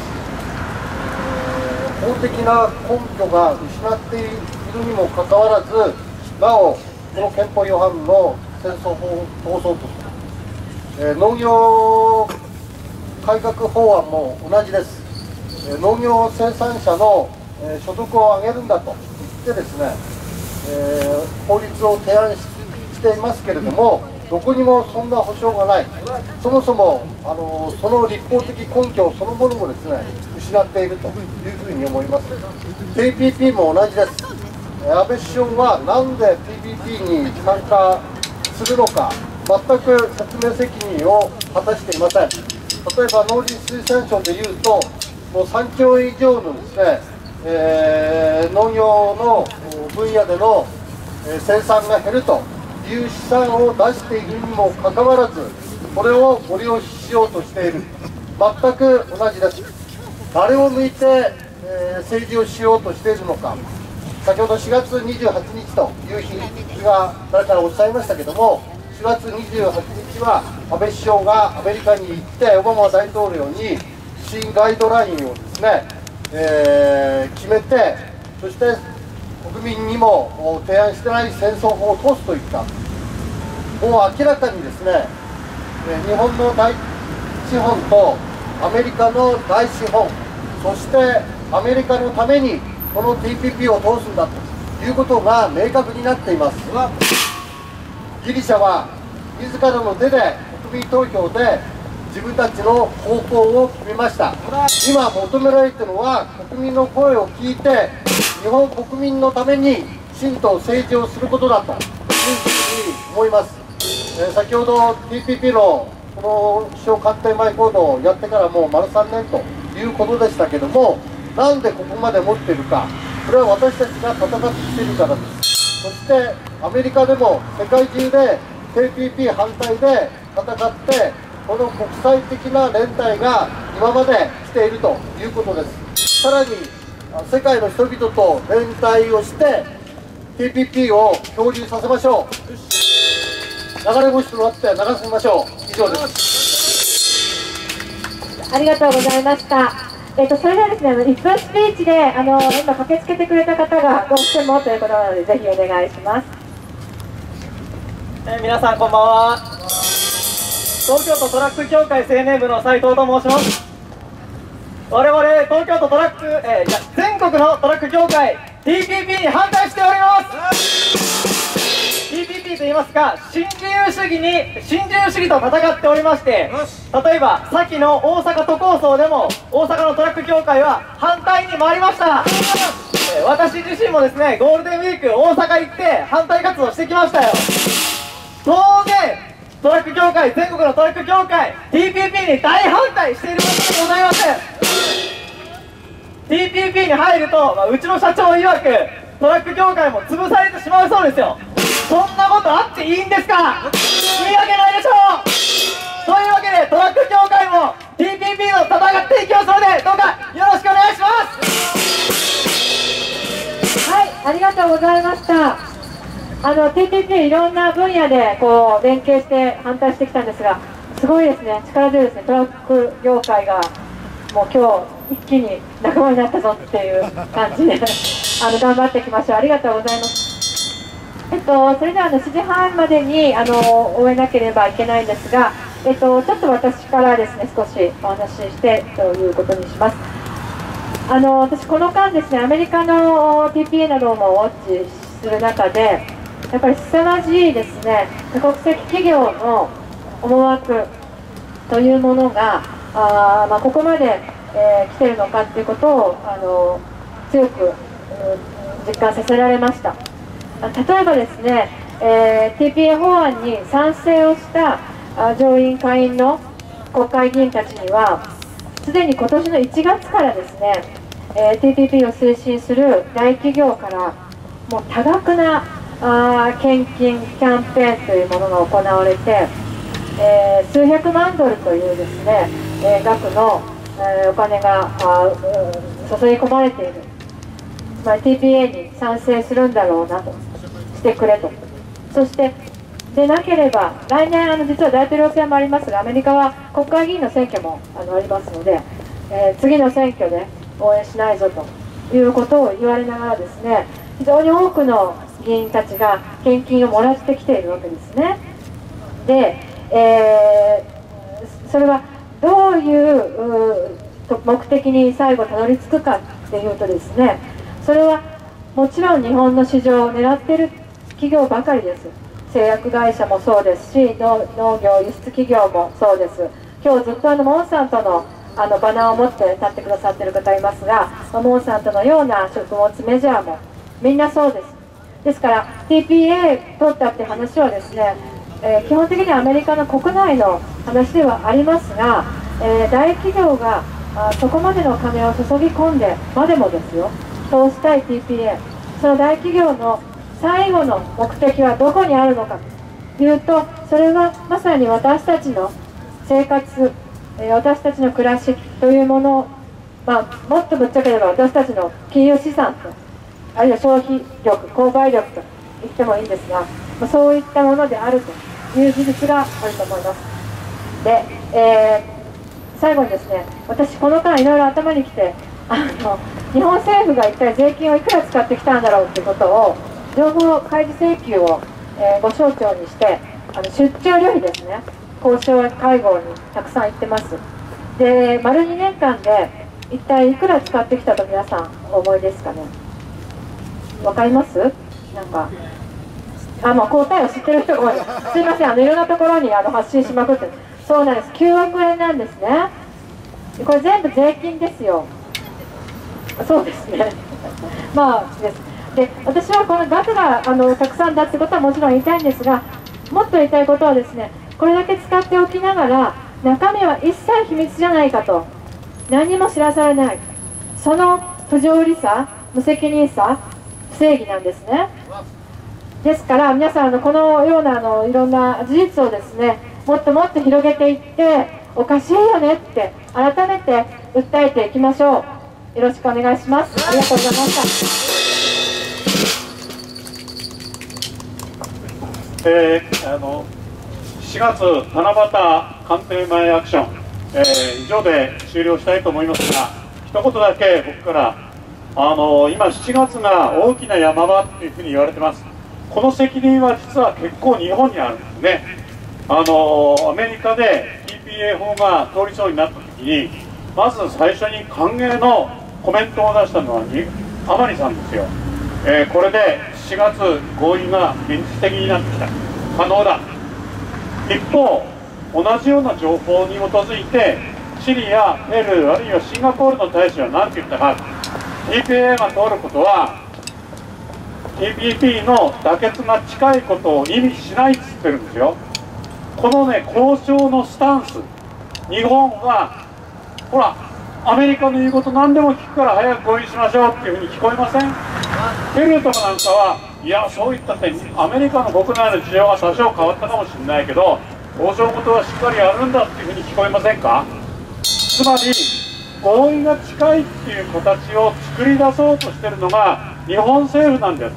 えー、法的な根拠が失っているにもかかわらず、なおこの憲法違反の戦争法を通そうとする、えー、農業改革法案も同じです。えー、農業生産者の、えー、所得を上げるんだと言ってですね、えー、法律を提案し、していますけれども、どこにもそんな保障がない、そもそもあのその立法的根拠そのものもですね、失っているというふうに思います。 ティーピーピー も同じです。安倍首相はなんで ティーピーピー に参加するのか、全く説明責任を果たしていません。例えば農林水産省でいうと、もうさんちょう以上のですね、えー、農業の分野での生産が減るという試算を出しているにもかかわらず、これをご利用しようとしている、全く同じです。誰を抜いて、えー、政治をしようとしているのか。先ほどしがつにじゅうはちにちという日が誰かおっしゃいましたけども、しがつにじゅうはちにちは安倍首相がアメリカに行ってオバマ大統領に新ガイドラインをですね、えー、決めて、そして国民にも提案してない戦争法を通すといった、もう明らかにですね、日本の大資本とアメリカの大資本、そしてアメリカのためにこの ティーピーピー を通すんだということが明確になっています。ギリシャは自らの手で国民投票で自分たちの方向を決めました。今求められているのは、国民の声を聞いて日本国民のために真と政治をすることだというふうに思います。えー、先ほど ティーピーピー のこの首相官邸前行動をやってからもう丸さんねんということでしたけども、なんでここまで持っているか、これは私たちが戦っているからです。そしてアメリカでも世界中で ティーピーピー 反対で戦って、この国際的な連帯が今まで来ているということです。さらに世界の人々と連帯をして ティーピーピー を漂流させましょう。流れ星となって流しましょう。以上です。 ありがとうございました。えっと、それではですね、いっぷんスピーチであの今駆けつけてくれた方がどうしてもということなので、ぜひお願いします。 えー、皆さんこんばんは。東京都トラック協会青年部の斉藤と申します。我々東京都トラック、えー、いや全国のトラック協会 ティーピーピー に反対しております。 ティーピーピー と言いますか、新自由主義に新自由主義と戦っておりまして、例えば先の大阪都構想でも大阪のトラック協会は反対に回りました。えー、私自身もですね、ゴールデンウィーク大阪行って反対活動してきましたよ。当然トラック協会、全国のトラック協会 ティーピーピー に大反対していることでございません。 ティーピーピー に入ると、まあ、うちの社長曰くトラック協会も潰されてしまうそうですよ。そんなことあっていいんですか？いいわけないでしょう。というわけでトラック協会も ティーピーピー と戦っていきますので、どうかよろしくお願いします。 はい、ありがとうございました。あの ティーピーピー いろんな分野でこう連携して反対してきたんですが、すごいですね、力強いですね。トラック業界がもう今日一気に仲間になったぞっていう感じであの頑張っていきましょう。ありがとうございます。えっと、それではあのしちじはんまでにあの終えなければいけないんですが、えっと、ちょっと私からですね少しお話ししてということにします。あの私この間ですね、アメリカの ティーピーエー などもウォッチする中で、やっぱり凄まじいですね、多国籍企業の思惑というものがあ、まあ、ここまで、えー、来てるのかっていうことをあの強く、うん、実感させられました。例えばですね、えー、ティーピーエー 法案に賛成をしたあ上院下院の国会議員たちにはすでに今年のいちがつからですね、えー、ティーピーピー を推進する大企業からもう多額なあ献金キャンペーンというものが行われて、えー、数百万ドルというですね、えー、額の、えー、お金があ、うん、注ぎ込まれている、つまり ティーピーエー に賛成するんだろうなと、してくれと。そしてでなければ来年あの実は大統領選もありますが、アメリカは国会議員の選挙もあのありますので、えー、次の選挙で応援しないぞということを言われながらですね、非常に多くの議員たちが献金をもらってきているわけですね。で、えー、それはどういう目的に最後たどり着くかっていうとですね、それはもちろん日本の市場を狙っている企業ばかりです。製薬会社もそうですし、農業輸出企業もそうです。今日ずっとあのモンサントのあのバナーを持って立ってくださっている方いますが、モンサントのような食物メジャーもみんなそうです。ですから ティーピーエー 取ったって話はですね、えー、基本的にはアメリカの国内の話ではありますが、えー、大企業があそこまでの金を注ぎ込んでまでもですよ、通したい ティーピーエー、 その大企業の最後の目的はどこにあるのかというと、それはまさに私たちの生活、私たちの暮らしというもの、まあ、もっとぶっちゃければ私たちの金融資産と、あるいは消費力、購買力と言ってもいいんですが、まあ、そういったものであるという事実があると思います。で、えー、最後にですね、私この間いろいろ頭にきて、あの日本政府が一体税金をいくら使ってきたんだろうということを情報開示請求を、えー、ご省庁にして、あの出張旅費ですね、交渉会合にたくさん行ってます。で、丸にねんかんで一体いくら使ってきたと皆さんお思いですかね。わかります？なんかあ、もう答えを知ってる人が多い。すいません、あのいろんなところにあの発信しまくってる。そうなんです、きゅうおくえんなんですね。これ全部税金ですよ。そうですねまあですで、私はこの額があのたくさんだってことはもちろん言いたいんですが、もっと言いたいことはですね、これだけ使っておきながら中身は一切秘密じゃないかと、何も知らされない、その不条理さ、無責任さ、不正義なんですね。ですから皆さん、あのこのようなあのいろんな事実をですね、もっともっと広げていって、おかしいよねって改めて訴えていきましょう。よろしくお願いします。ありがとうございました。 えー、あのしがつ七夕官邸前アクション、えー、以上で終了したいと思いますが、一言だけ僕から、あの今しちがつが大きな山場というふうに言われてます。この責任は実は結構日本にあるんですね。あのアメリカで ティーピーエー 法が通りそうになった時に、まず最初に歓迎のコメントを出したのは甘利さんですよ。えー、これでしがつ合意が現実的になってきた、可能だ。一方、同じような情報に基づいてチリやペルー、あるいはシンガポールの大使は何て言ったか、 ティーピーエー が通ることは ティーピーピー の妥結が近いことを意味しないって言ってるんですよ。このね、交渉のスタンス、日本はほらアメリカの言うこと何でも聞くから早く合意しましょうっていうふうに聞こえません？ペルーとかなんかは、いや、そういったってアメリカの国内の事情は多少変わったかもしれないけど、交渉事はしっかりやるんだっていうふうに聞こえませんか？つまり合意が近いっていう形を作り出そうとしてるのが日本政府なんです。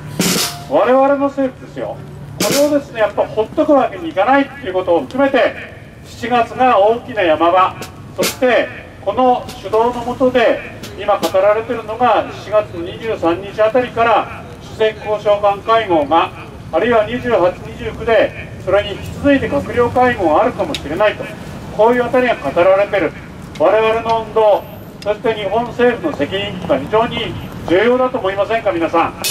我々の政府ですよ。これをですね、やっぱほっとくわけにいかないっていうことを含めて、しちがつが大きな山場、そしてこの主導の下で今語られているのがしがつにじゅうさんにちあたりから主席交渉官会合が、あるいはにじゅうはち、にじゅうくでそれに引き続いて閣僚会合があるかもしれないと、こういうあたりが語られている。我々の運動、そして日本政府の責任が非常に重要だと思いませんか、皆さん。なので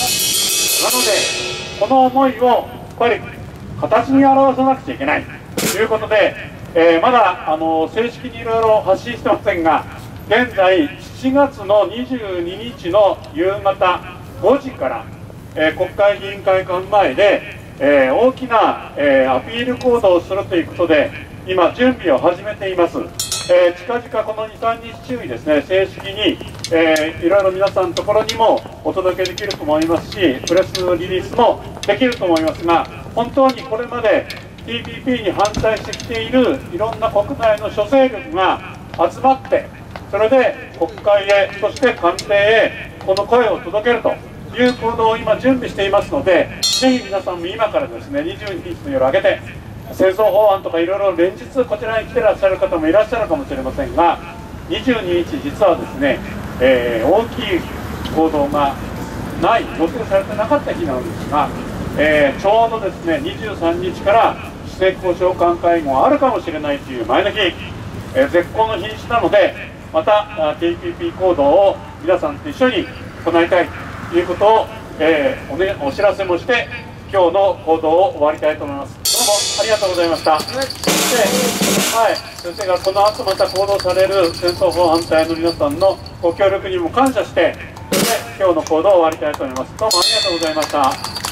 この思いをやっぱり形に表さなくちゃいけないということで、 えー、まだあの正式にいろいろ発信してませんが、現在しちがつのにじゅうににちの夕方ごじから、えー、国会議員会館前で、えー、大きな、えー、アピール行動をするということで今準備を始めています。えー、近々このにさんにち中にですね、正式に、えー、いろいろ皆さんのところにもお届けできると思いますし、プレスリリースもできると思いますが、本当にこれまで ティーピーピー に反対してきているいろんな国内の諸勢力が集まって、それで国会へ、そして官邸へこの声を届けるという行動を今準備していますので、ぜひ皆さんも今からですね、にじゅうににちの夜明けて戦争法案とかいろいろ連日こちらに来てらっしゃる方もいらっしゃるかもしれませんが、にじゅうににち実はですね、えー、大きい行動がない予定されてなかった日なんですが、えー、ちょうどですねにじゅうさんにちから施政交渉官会合があるかもしれないという前の日、えー、絶好の品種なので、また ティーピーピー 行動を皆さんと一緒に行いたいということを、えーおね、お知らせもして今日の行動を終わりたいと思います。どうもありがとうございました。そして、はい、先生がこの後また行動される戦争法反対の皆さんのご協力にも感謝して、そして今日の行動を終わりたいと思います。どうもありがとうございました。